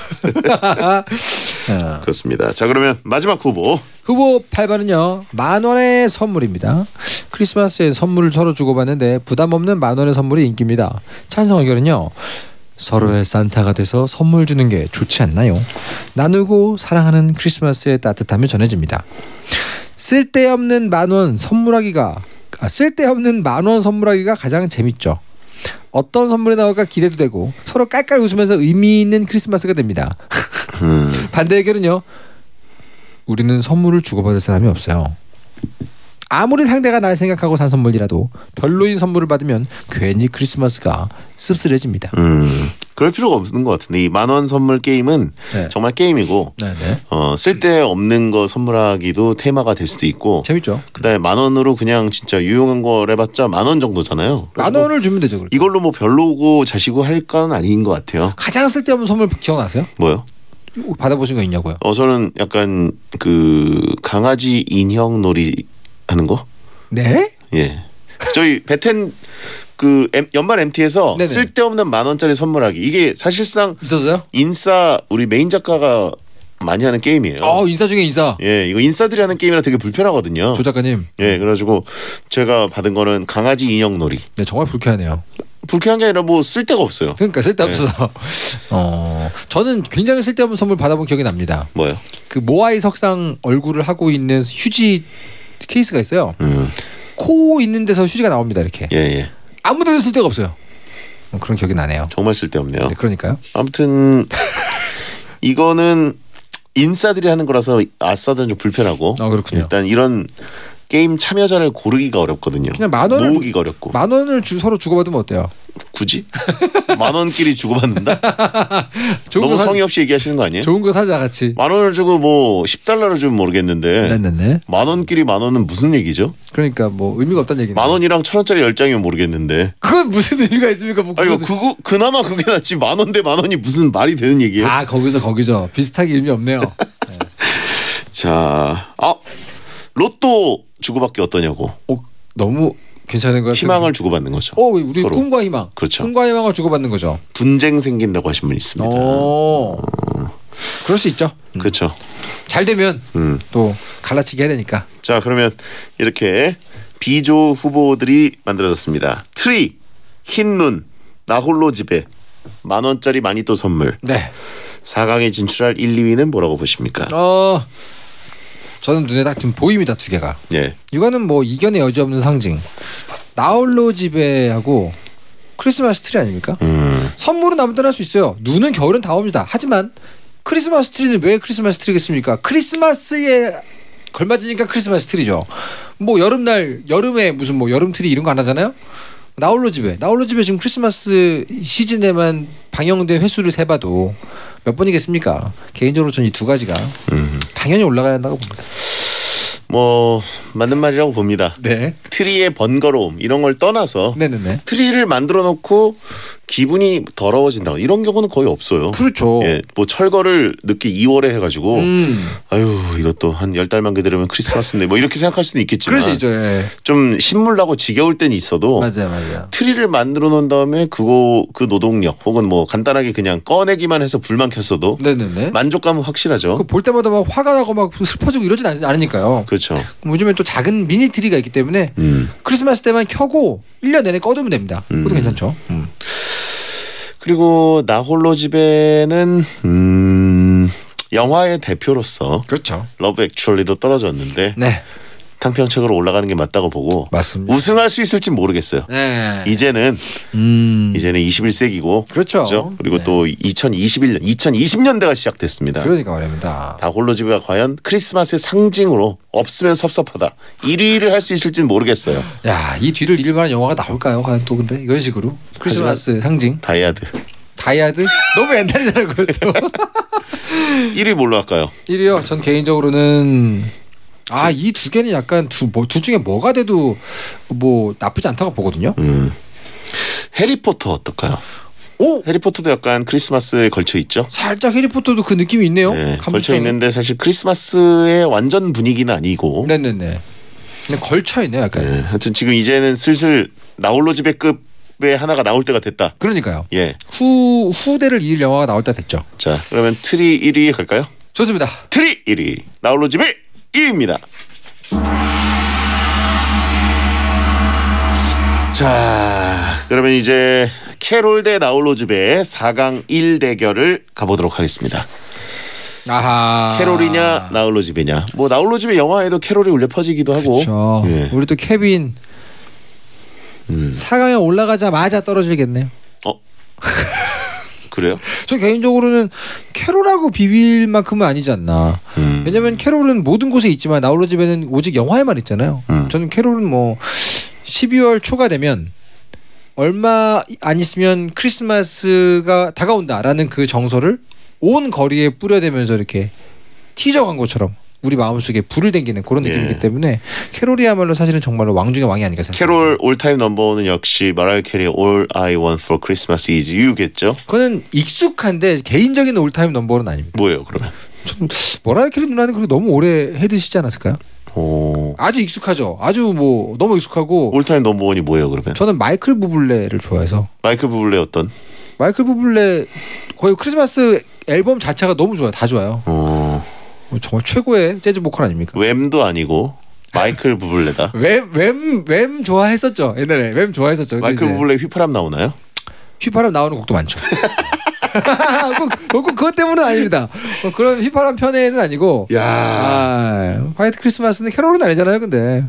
C: 어.
B: 그렇습니다. 자 그러면 마지막 후보.
C: 후보 팔 번은요. 만 원의 선물입니다. 크리스마스에 선물을 서로 주고받는데 부담 없는 만 원의 선물이 인기입니다. 찬성 의견은요. 서로의 산타가 돼서 선물 주는 게 좋지 않나요? 나누고 사랑하는 크리스마스의 따뜻함이 전해집니다. 쓸데없는 만 원 선물하기가 아, 쓸데없는 만 원 선물하기가 가장 재밌죠. 어떤 선물이 나올까 기대도 되고 서로 깔깔 웃으면서 의미 있는 크리스마스가 됩니다.
B: 음.
C: 반대 의견은요. 우리는 선물을 주고받을 사람이 없어요. 아무리 상대가 날 생각하고 산 선물이라도 별로인 선물을 받으면 괜히 크리스마스가 씁쓸해집니다.
B: 음. 그럴 필요가 없는 것 같은데 이 만 원 선물 게임은
C: 네.
B: 정말 게임이고
C: 네네.
B: 어, 쓸데없는 거 선물하기도 테마가 될 수도 있고
C: 재밌죠.
B: 그다음에 만 원으로 그냥 진짜 유용한 걸 해봤자 만 원 정도잖아요.
C: 만 원을 주면 되죠. 그렇게.
B: 이걸로 뭐 별로고 자시고 할 건 아닌 것 같아요.
C: 가장 쓸데없는 선물 기억나세요?
B: 뭐요?
C: 받아보신 거 있냐고요?
B: 어 저는 약간 그 강아지 인형 놀이 하는 거.
C: 네?
B: 예. 저희 베텐 그 M, 연말 엠티에서
C: 네네.
B: 쓸데없는 만 원짜리 선물하기 이게 사실상
C: 있었어요?
B: 인싸 우리 메인 작가가 많이 하는 게임이에요.
C: 어 인사 중에 인사.
B: 예, 이거 인싸들이 하는 게임이라 되게 불편하거든요.
C: 조 작가님.
B: 예, 그래가지고 제가 받은 거는 강아지 인형 놀이.
C: 네 정말 불쾌하네요.
B: 불쾌한 게 아니라 뭐 쓸데가 없어요.
C: 그러니까 쓸데없어. 어 저는 굉장히 쓸데없는 선물 받아본 기억이 납니다.
B: 뭐요?
C: 그 모아이 석상 얼굴을 하고 있는 휴지 케이스가 있어요.
B: 음,
C: 코 있는 데서 휴지가 나옵니다. 이렇게
B: 예, 예.
C: 아무데도 쓸 데가 없어요. 어, 그런 기억이 나네요.
B: 정말 쓸데없네요.
C: 네, 그러니까요.
B: 아무튼 이거는 인싸들이 하는 거라서 아싸들은 좀 불편하고.
C: 아 그렇군요.
B: 일단 이런 게임 참여자를 고르기가 어렵거든요.
C: 그냥 만 원을
B: 모으기가 어렵고.
C: 만 원을 주, 서로 주고받으면 어때요?
B: 굳이 만 원끼리 주고받는다?
C: 좋은
B: 너무
C: 거 사-
B: 성의 없이 얘기하시는 거 아니에요?
C: 좋은 거 사자 같이.
B: 만 원을 주고 뭐 십 달러를 주면 모르겠는데
C: 네네네.
B: 만 원끼리 만 원은 무슨 얘기죠?
C: 그러니까 뭐 의미가 없다는 얘기네.
B: 만 원이랑 천 원짜리 열 장이면 모르겠는데.
C: 그건 무슨 의미가 있습니까? 뭐
B: 아니
C: 그것은-
B: 그거 그나마 그게 낫지 만 원 대 만 원이 무슨 말이 되는 얘기예요?
C: 아 거기서 거기죠. 비슷하게 의미 없네요. 네.
B: 자, 아 로또 주고받기 어떠냐고.
C: 어, 너무 괜찮은 것 같아요.
B: 희망을 주고받는 거죠.
C: 어 우리
B: 서로.
C: 꿈과 희망.
B: 그렇죠.
C: 꿈과 희망을 주고받는 거죠.
B: 분쟁 생긴다고 하신 분 있습니다.
C: 오. 그럴 수 있죠. 음.
B: 그렇죠.
C: 잘 되면
B: 음.
C: 또 갈라치기 해야 되니까.
B: 자 그러면 이렇게 비조 후보들이 만들어졌습니다. 트리, 흰눈, 나홀로 집에 만 원짜리 마니또 선물.
C: 네.
B: 사 강에 진출할 일, 이 위는 뭐라고 보십니까?
C: 어 저는 눈에 딱 좀 보입니다 두 개가.
B: 예.
C: 이거는 뭐 이견의 여지 없는 상징. 나홀로 집에하고 크리스마스 트리 아닙니까?
B: 음.
C: 선물은 아무 때나 할 수 있어요. 눈은 겨울은 다 옵니다. 하지만 크리스마스 트리는 왜 크리스마스 트리겠습니까? 크리스마스에 걸맞으니까 크리스마스 트리죠. 뭐 여름날 여름에 무슨 뭐 여름 트리 이런 거 안 하잖아요. 나홀로 집에 나홀로 집에 지금 크리스마스 시즌에만 방영된 횟수를 세봐도 몇 번이겠습니까? 개인적으로 저는 이 두 가지가
B: 음.
C: 당연히 올라가야 한다고 봅니다.
B: 뭐 맞는 말이라고 봅니다.
C: 네.
B: 트리의 번거로움 이런 걸 떠나서
C: 네네네.
B: 트리를 만들어 놓고 기분이 더러워진다 이런 경우는 거의 없어요.
C: 그렇죠.
B: 예, 뭐 철거를 늦게 이월에 해가지고
C: 음.
B: 아유 이것도 한 열 달만 기다리면 크리스마스인데 뭐 이렇게 생각할 수는 있겠지만
C: 그럴 수 있죠. 예.
B: 좀 신물나고 지겨울 때는 있어도
C: 맞아요, 맞아요.
B: 트리를 만들어 놓은 다음에 그거 그 노동력 혹은 뭐 간단하게 그냥 꺼내기만 해서 불만 켰어도
C: 네네네.
B: 만족감은 확실하죠.
C: 그 볼 때마다 막 화가 나고 막 슬퍼지고 이러진 않- 않으니까요.
B: 그렇죠.
C: 요즘엔 또 작은 미니 트리가 있기 때문에
B: 음.
C: 크리스마스 때만 켜고 일 년 내내 꺼두면 됩니다. 그것도
B: 음.
C: 괜찮죠. 음.
B: 그리고 나홀로 집에는 음, 영화의 대표로서
C: 그렇죠.
B: 러브 액츄얼리도 떨어졌는데
C: 네,
B: 탕평책으로 올라가는 게 맞다고 보고
C: 맞습니다.
B: 우승할 수 있을지 모르겠어요.
C: 네.
B: 이제는
C: 음.
B: 이제는 이십일 세기고
C: 그렇죠.
B: 그죠? 그리고
C: 네.
B: 또 이천이십일 년, 이천이십 년대가 시작됐습니다.
C: 그러니까 말입니다.
B: 나홀로 집에가 과연 크리스마스의 상징으로 없으면 섭섭하다 일 위를 할 수 있을지는 모르겠어요.
C: 야, 이 뒤를 이을 만한 영화가 나올까요? 과연 또 근데 이런 식으로 크리스마스 상징
B: 다이아드
C: 다이아드 너무 옛날이잖아요. 그것도.
B: 일 위 뭘로 할까요?
C: 일 위요. 전 개인적으로는 아, 이 두 개는 약간 두, 뭐, 둘 중에 뭐가 돼도 뭐 나쁘지 않다고 보거든요.
B: 음. 해리포터 어떨까요?
C: 오,
B: 해리포터도 약간 크리스마스에 걸쳐 있죠.
C: 살짝 해리포터도 그 느낌이 있네요.
B: 네,
C: 감수성이.
B: 걸쳐 있는데 사실 크리스마스의 완전 분위기는 아니고.
C: 네네네. 근데 걸쳐 있네요, 약간.
B: 네, 하여튼 지금 이제는 슬슬 나홀로 집의 급의 하나가 나올 때가 됐다.
C: 그러니까요.
B: 예.
C: 후 후대를 이을 영화가 나올 때 됐죠.
B: 자, 그러면 트리 일 위 갈까요?
C: 좋습니다.
B: 트리 일 위 나홀로 집의 이 위입니다. 자, 그러면 이제 캐롤 대 나홀로 집의 사 강 일 대결을 가보도록 하겠습니다.
C: 아하.
B: 캐롤이냐 나홀로 집이냐. 뭐 나홀로 집의 영화에도 캐롤이 울려 퍼지기도 하고.
C: 그렇죠.
B: 예.
C: 우리 또 케빈
B: 음.
C: 사 강에 올라가자마자 떨어지겠네요.
B: 어. 그래요?
C: 저 개인적으로는 캐롤하고 비빌 만큼은 아니지 않나.
B: 음.
C: 왜냐면 캐롤은 모든 곳에 있지만 나홀로 집에는 오직 영화에만 있잖아요.
B: 음.
C: 저는 캐롤은 뭐 십이월 초가 되면 얼마 안 있으면 크리스마스가 다가온다라는 그 정서를 온 거리에 뿌려대면서 이렇게 티저 광고처럼 우리 마음속에 불을 댕기는 그런 느낌이기
B: 예.
C: 때문에 캐롤이야말로 사실은 정말로 왕 중의 왕이 아닐까 생각합니다.
B: 캐롤 올타임 넘버원은 역시 마라이어 캐리의 All I Want for Christmas is You겠죠?
C: 그거는 익숙한데 개인적인 올타임 넘버는 아닙니다.
B: 뭐예요 그러면?
C: 좀 머라이어 캐리 누나는 그래도 너무 오래 해드시지 않았을까요?
B: 오.
C: 아주 익숙하죠. 아주 뭐 너무 익숙하고
B: 올타임 넘버원이 뭐예요 그러면?
C: 저는 마이클 부블레를 좋아해서
B: 마이클 부블레 어떤?
C: 마이클 부블레 거의 크리스마스 앨범 자체가 너무 좋아요. 다 좋아요.
B: 어.
C: 정말 최고의 재즈 보컬 아닙니까?
B: 웸도 아니고 마이클 부블레다.
C: 웸, 웸 좋아했었죠. 옛날에 웸 좋아했었죠. 근데
B: 마이클
C: 이제
B: 부블레 휘파람 나오나요?
C: 휘파람 나오는 곡도 많죠. 꼭, 꼭 그것 때문은 아닙니다. 뭐 그런 휘파람 편에는 아니고.
B: 야.
C: 아, 화이트 크리스마스는 캐롤은 아니잖아요. 근데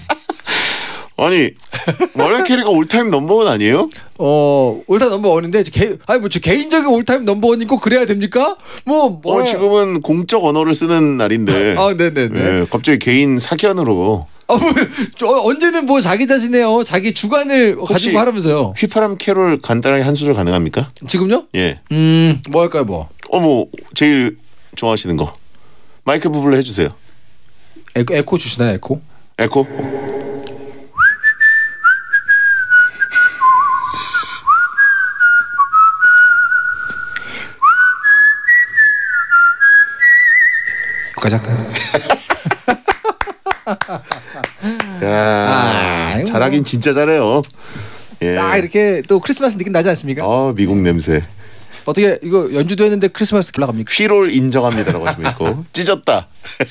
B: 아니 마라이어 캐리가 올타임 넘버원 아니에요?
C: 어 올타임 넘버원인데 개, 아니 뭐 저 개인적인 올타임 넘버원이 꼭 그래야 됩니까? 뭐 뭐.
B: 어, 지금은 공적 언어를 쓰는 날인데.
C: 아 네네네.
B: 예, 갑자기 개인 사견으로
C: 아, 뭐, 저 언제는 뭐 자기 자신의 자기 주관을 가지고 하라면서요.
B: 휘파람 캐롤 간단하게 한 소절 가능합니까?
C: 지금요?
B: 예.
C: 음, 뭐 할까요, 뭐?
B: 어머 제일 좋아하시는 거 마이클 부블레 해주세요.
C: 에코, 에코 주시나요, 에코?
B: 에코.
C: 가자.
B: 야,
C: 아, 이거
B: 잘하긴
C: 뭐.
B: 진짜 잘해요. 예.
C: 딱 이렇게 또 크리스마스 느낌 나지 않습니까?
B: 어, 미국 냄새.
C: 어떻게 이거 연주도 했는데 크리스마스 올라갑니까?
B: 휘롤 인정합니다라고 하시면 있고 찢었다.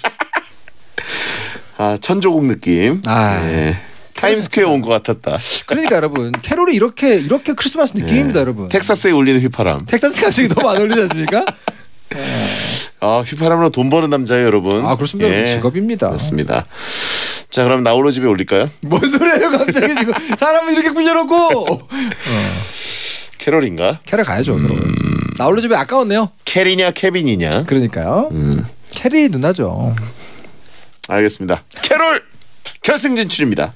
B: 아, 천조국 느낌.
C: 아.
B: 예. 타임스퀘어 온 것 같았다.
C: 그러니까 여러분 캐롤이 이렇게 이렇게 크리스마스 느낌입니다,
B: 예.
C: 여러분.
B: 텍사스에 울리는 휘파람.
C: 텍사스 감성이 너무 안 어울리지 않습니까?
B: 아, 휘파람으로 돈 버는 남자예요, 여러분.
C: 아 그렇습니다.
B: 예.
C: 직업입니다.
B: 그렇습니다. 자, 그럼 나홀로 집에 올릴까요?
C: 뭔 소리예요 갑자기 지금 사람을 이렇게 굴려놓고. 어.
B: 캐롤인가?
C: 캐롤 가야죠. 음... 나홀로 집에 아까웠네요.
B: 캐리냐 케빈이냐.
C: 그러니까요. 음. 캐리 누나죠.
B: 알겠습니다. 캐롤 결승 진출입니다.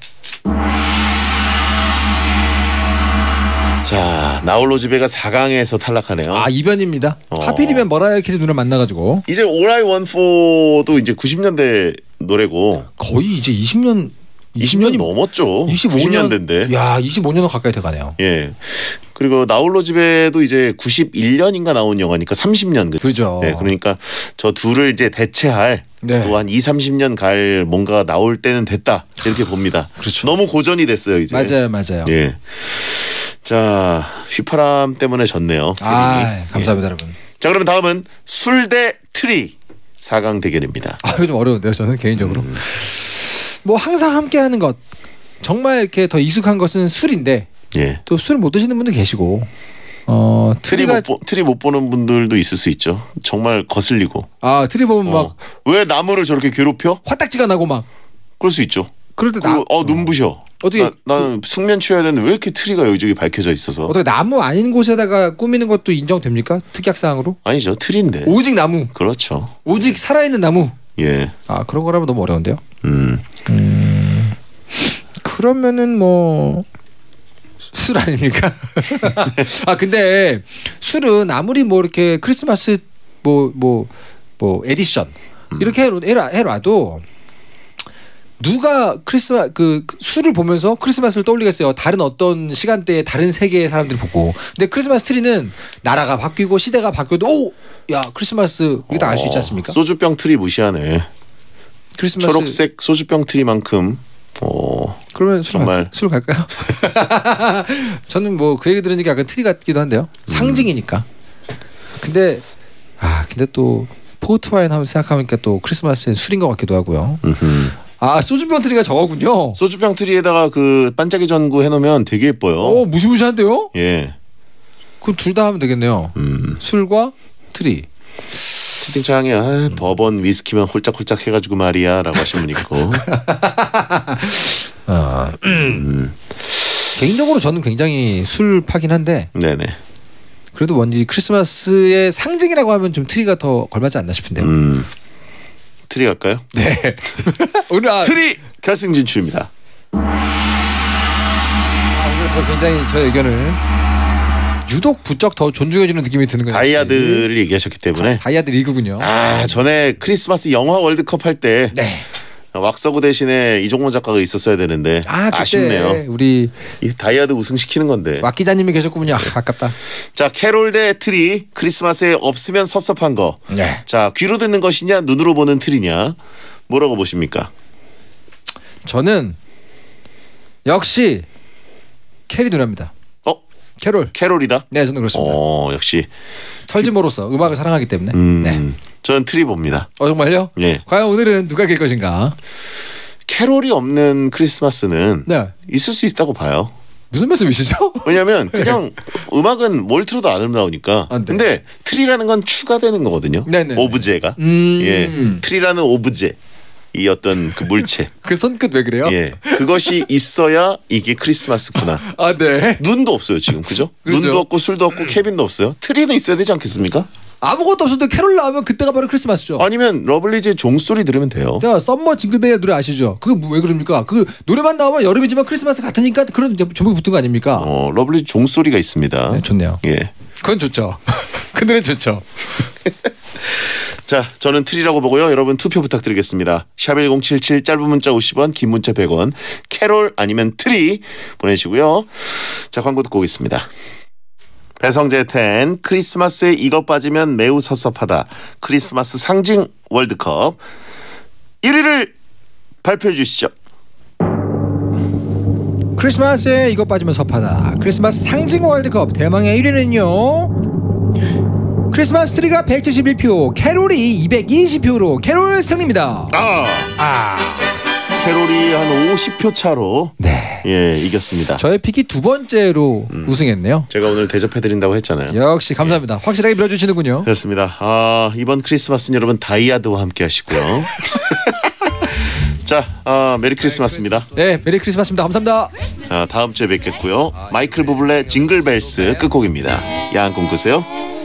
B: 자, 나홀로 집에가 사 강에서 탈락하네요.
C: 아, 이변입니다.
B: 어.
C: 하필이면 머라이어 캐리 누나 만나가지고.
B: 이제 All I Want For도 이제 구십 년대 노래고
C: 거의 이제 이십 년
B: 이십 년 넘었죠.
C: 이십오 년
B: 구십 년대인데.
C: 야, 이십오 년 가까이 돼가네요.
B: 예. 그리고 나홀로 집에도 이제 구십일 년인가 나온 영화니까 삼십 년.
C: 그렇죠.
B: 네, 그러니까 저 둘을 이제 대체할
C: 네.
B: 또 한 이삼십 년 갈 뭔가 나올 때는 됐다. 이렇게 봅니다.
C: 그렇죠.
B: 너무 고전이 됐어요, 이제.
C: 맞아요, 맞아요.
B: 예. 자, 휘파람 때문에 졌네요.
C: 아, 감사합니다,
B: 예.
C: 여러분.
B: 자, 그러면 다음은 술 대 트리 사 강 대결입니다.
C: 아, 이거 좀 어려운데요, 저는 개인적으로. 음. 뭐 항상 함께하는 것, 정말 이렇게 더 익숙한 것은 술인데,
B: 예.
C: 또 술 못 드시는 분도 계시고, 어
B: 트리 못 보, 트리 못 보는 분들도 있을 수 있죠. 정말 거슬리고.
C: 아, 트리 보면
B: 어.
C: 막
B: 왜 나무를 저렇게 괴롭혀?
C: 화딱지가 나고 막.
B: 그럴 수 있죠.
C: 그럴 때 나,
B: 어 눈부셔.
C: 어떻게
B: 나, 나는 그, 숙면 취해야 되는데 왜 이렇게 트리가 여기저기 밝혀져 있어서.
C: 어떻게 나무 아닌 곳에다가 꾸미는 것도 인정됩니까? 특약사항으로?
B: 아니죠, 트리인데.
C: 오직 나무.
B: 그렇죠.
C: 오직 살아있는 나무.
B: 예.
C: 아, 그런 거라면 너무 어려운데요.
B: 음.
C: 음. 그러면은 뭐 술 아닙니까? 아, 근데 술은 아무리 뭐 이렇게 크리스마스 뭐 뭐 뭐 에디션
B: 음.
C: 이렇게 해놔, 해놔도 누가 크리스마 그 술을 보면서 크리스마스를 떠올리겠어요. 다른 어떤 시간대에 다른 세계의 사람들이 보고. 근데 크리스마스 트리는 나라가 바뀌고 시대가 바뀌어도 오, 야 크리스마스 이거 다 알 수 있지 않습니까?
B: 소주병 트리 무시하네.
C: 크리스마스
B: 초록색 소주병 트리만큼. 어.
C: 그러면 술
B: 정말
C: 갈, 술 갈까요? 저는 뭐 그 얘기 들으니까 약간 트리 같기도 한데요. 상징이니까. 근데 아 근데 또 포트 와인 하면 생각하니까 또 크리스마스엔 술인 것 같기도 하고요.
B: 음흠.
C: 아, 소주병 트리가 저거군요.
B: 소주병 트리에다가 그 반짝이 전구 해놓으면 되게 예뻐요.
C: 오, 무시무시한데요?
B: 예.
C: 그럼 둘 다 하면 되겠네요.
B: 음.
C: 술과 트리.
B: 채팅창에 아, 버번 위스키만 홀짝홀짝 해가지고 말이야라고 하신 분 있고.
C: 아, 음. 개인적으로 저는 굉장히 술파긴 한데.
B: 네네.
C: 그래도 뭔지 크리스마스의 상징이라고 하면 좀 트리가 더 걸맞지 않나 싶은데요.
B: 음. 트리 갈까요?
C: 네. 오늘 아,
B: 트리 결승 진출입니다.
C: 아, 오늘 저 굉장히 저 의견을 유독 부쩍 더 존중해주는 느낌이 드는 거예요.
B: 다이아드를 얘기하셨기 때문에.
C: 다이아드 리그군요.
B: 아, 전에 크리스마스 영화 월드컵 할 때
C: 네.
B: 왁서구 대신에 이종원 작가가 있었어야 되는데
C: 아,
B: 아쉽네요.
C: 우리
B: 이 다이아드 우승 시키는 건데.
C: 왁 기자님이 계셨군요. 아, 아깝다.
B: 자, 캐롤 대 트리. 크리스마스에 없으면 섭섭한 거.
C: 네.
B: 자, 귀로 듣는 것이냐 눈으로 보는 트리냐. 뭐라고 보십니까?
C: 저는 역시 캐리 누나입니다.
B: 어?
C: 캐롤.
B: 캐롤이다?
C: 네, 저는 그렇습니다.
B: 어, 역시.
C: 털지모로서 음악을 사랑하기 때문에.
B: 음,
C: 네.
B: 저는 트리 봅니다.
C: 어, 정말요?
B: 예.
C: 과연 오늘은 누가 이길 것인가?
B: 캐롤이 없는 크리스마스는
C: 네.
B: 있을 수 있다고 봐요.
C: 무슨 말씀이시죠?
B: 왜냐면 그냥 음악은 뭘 틀어도 아름다우니까.
C: 아, 네.
B: 근데 트리라는 건 추가되는 거거든요.
C: 네네.
B: 오브제가.
C: 음.
B: 예. 트리라는 오브제. 이 어떤 그 물체.
C: 그 손끝 왜 그래요?
B: 예. 그것이 있어야 이게 크리스마스구나.
C: 아, 네.
B: 눈도 없어요, 지금. 그죠?
C: 그렇죠.
B: 눈도 없고 술도 없고 케빈도 없어요. 트리는 있어야 되지 않겠습니까?
C: 아무것도 없어도 캐롤 나오면 그때가 바로 크리스마스죠.
B: 아니면 러블리즈의 종소리 들으면 돼요.
C: 자, 썸머 징글벨 노래 아시죠? 그거 뭐 왜 그럽니까? 그 노래만 나오면 여름이지만 크리스마스 같으니까 그런 제목이 붙은 거 아닙니까?
B: 어, 러블리즈 종소리가 있습니다.
C: 네, 좋네요.
B: 예.
C: 그건 좋죠. 그 노래 좋죠.
B: 자, 저는 트리라고 보고요. 여러분 투표 부탁드리겠습니다. 샵 일공칠칠 짧은 문자 오십 원, 긴 문자 백 원. 캐롤 아니면 트리 보내시고요. 자, 광고 듣고 오겠습니다. 배성재 텐 크리스마스에 이것 빠지면 매우 섭섭하다. 크리스마스 상징 월드컵 일 위를 발표해 주시죠.
C: 크리스마스에 이것 빠지면 섭하다. 크리스마스 상징 월드컵 대망의 일 위는요. 크리스마스 트리가 백칠십일 표, 캐롤이 이백이십 표로 캐롤 승리입니다.
B: 아,
C: 아.
B: 캐롤이 한 오십 표 차로
C: 네.
B: 예, 이겼습니다.
C: 저의 픽이 두 번째로 음. 우승했네요.
B: 제가 오늘 대접해 드린다고 했잖아요.
C: 역시 감사합니다. 예. 확실하게 밀어주시는군요.
B: 그렇습니다. 아, 이번 크리스마스는 여러분 다이아드와 함께 하시고요. 자, 어, 메리 크리스마스입니다.
C: 네, 메리 크리스마스입니다. 감사합니다.
B: 어, 다음 주에 뵙겠고요. 마이클 부블레 징글벨스 끝곡입니다. 야한 꿈 꾸세요.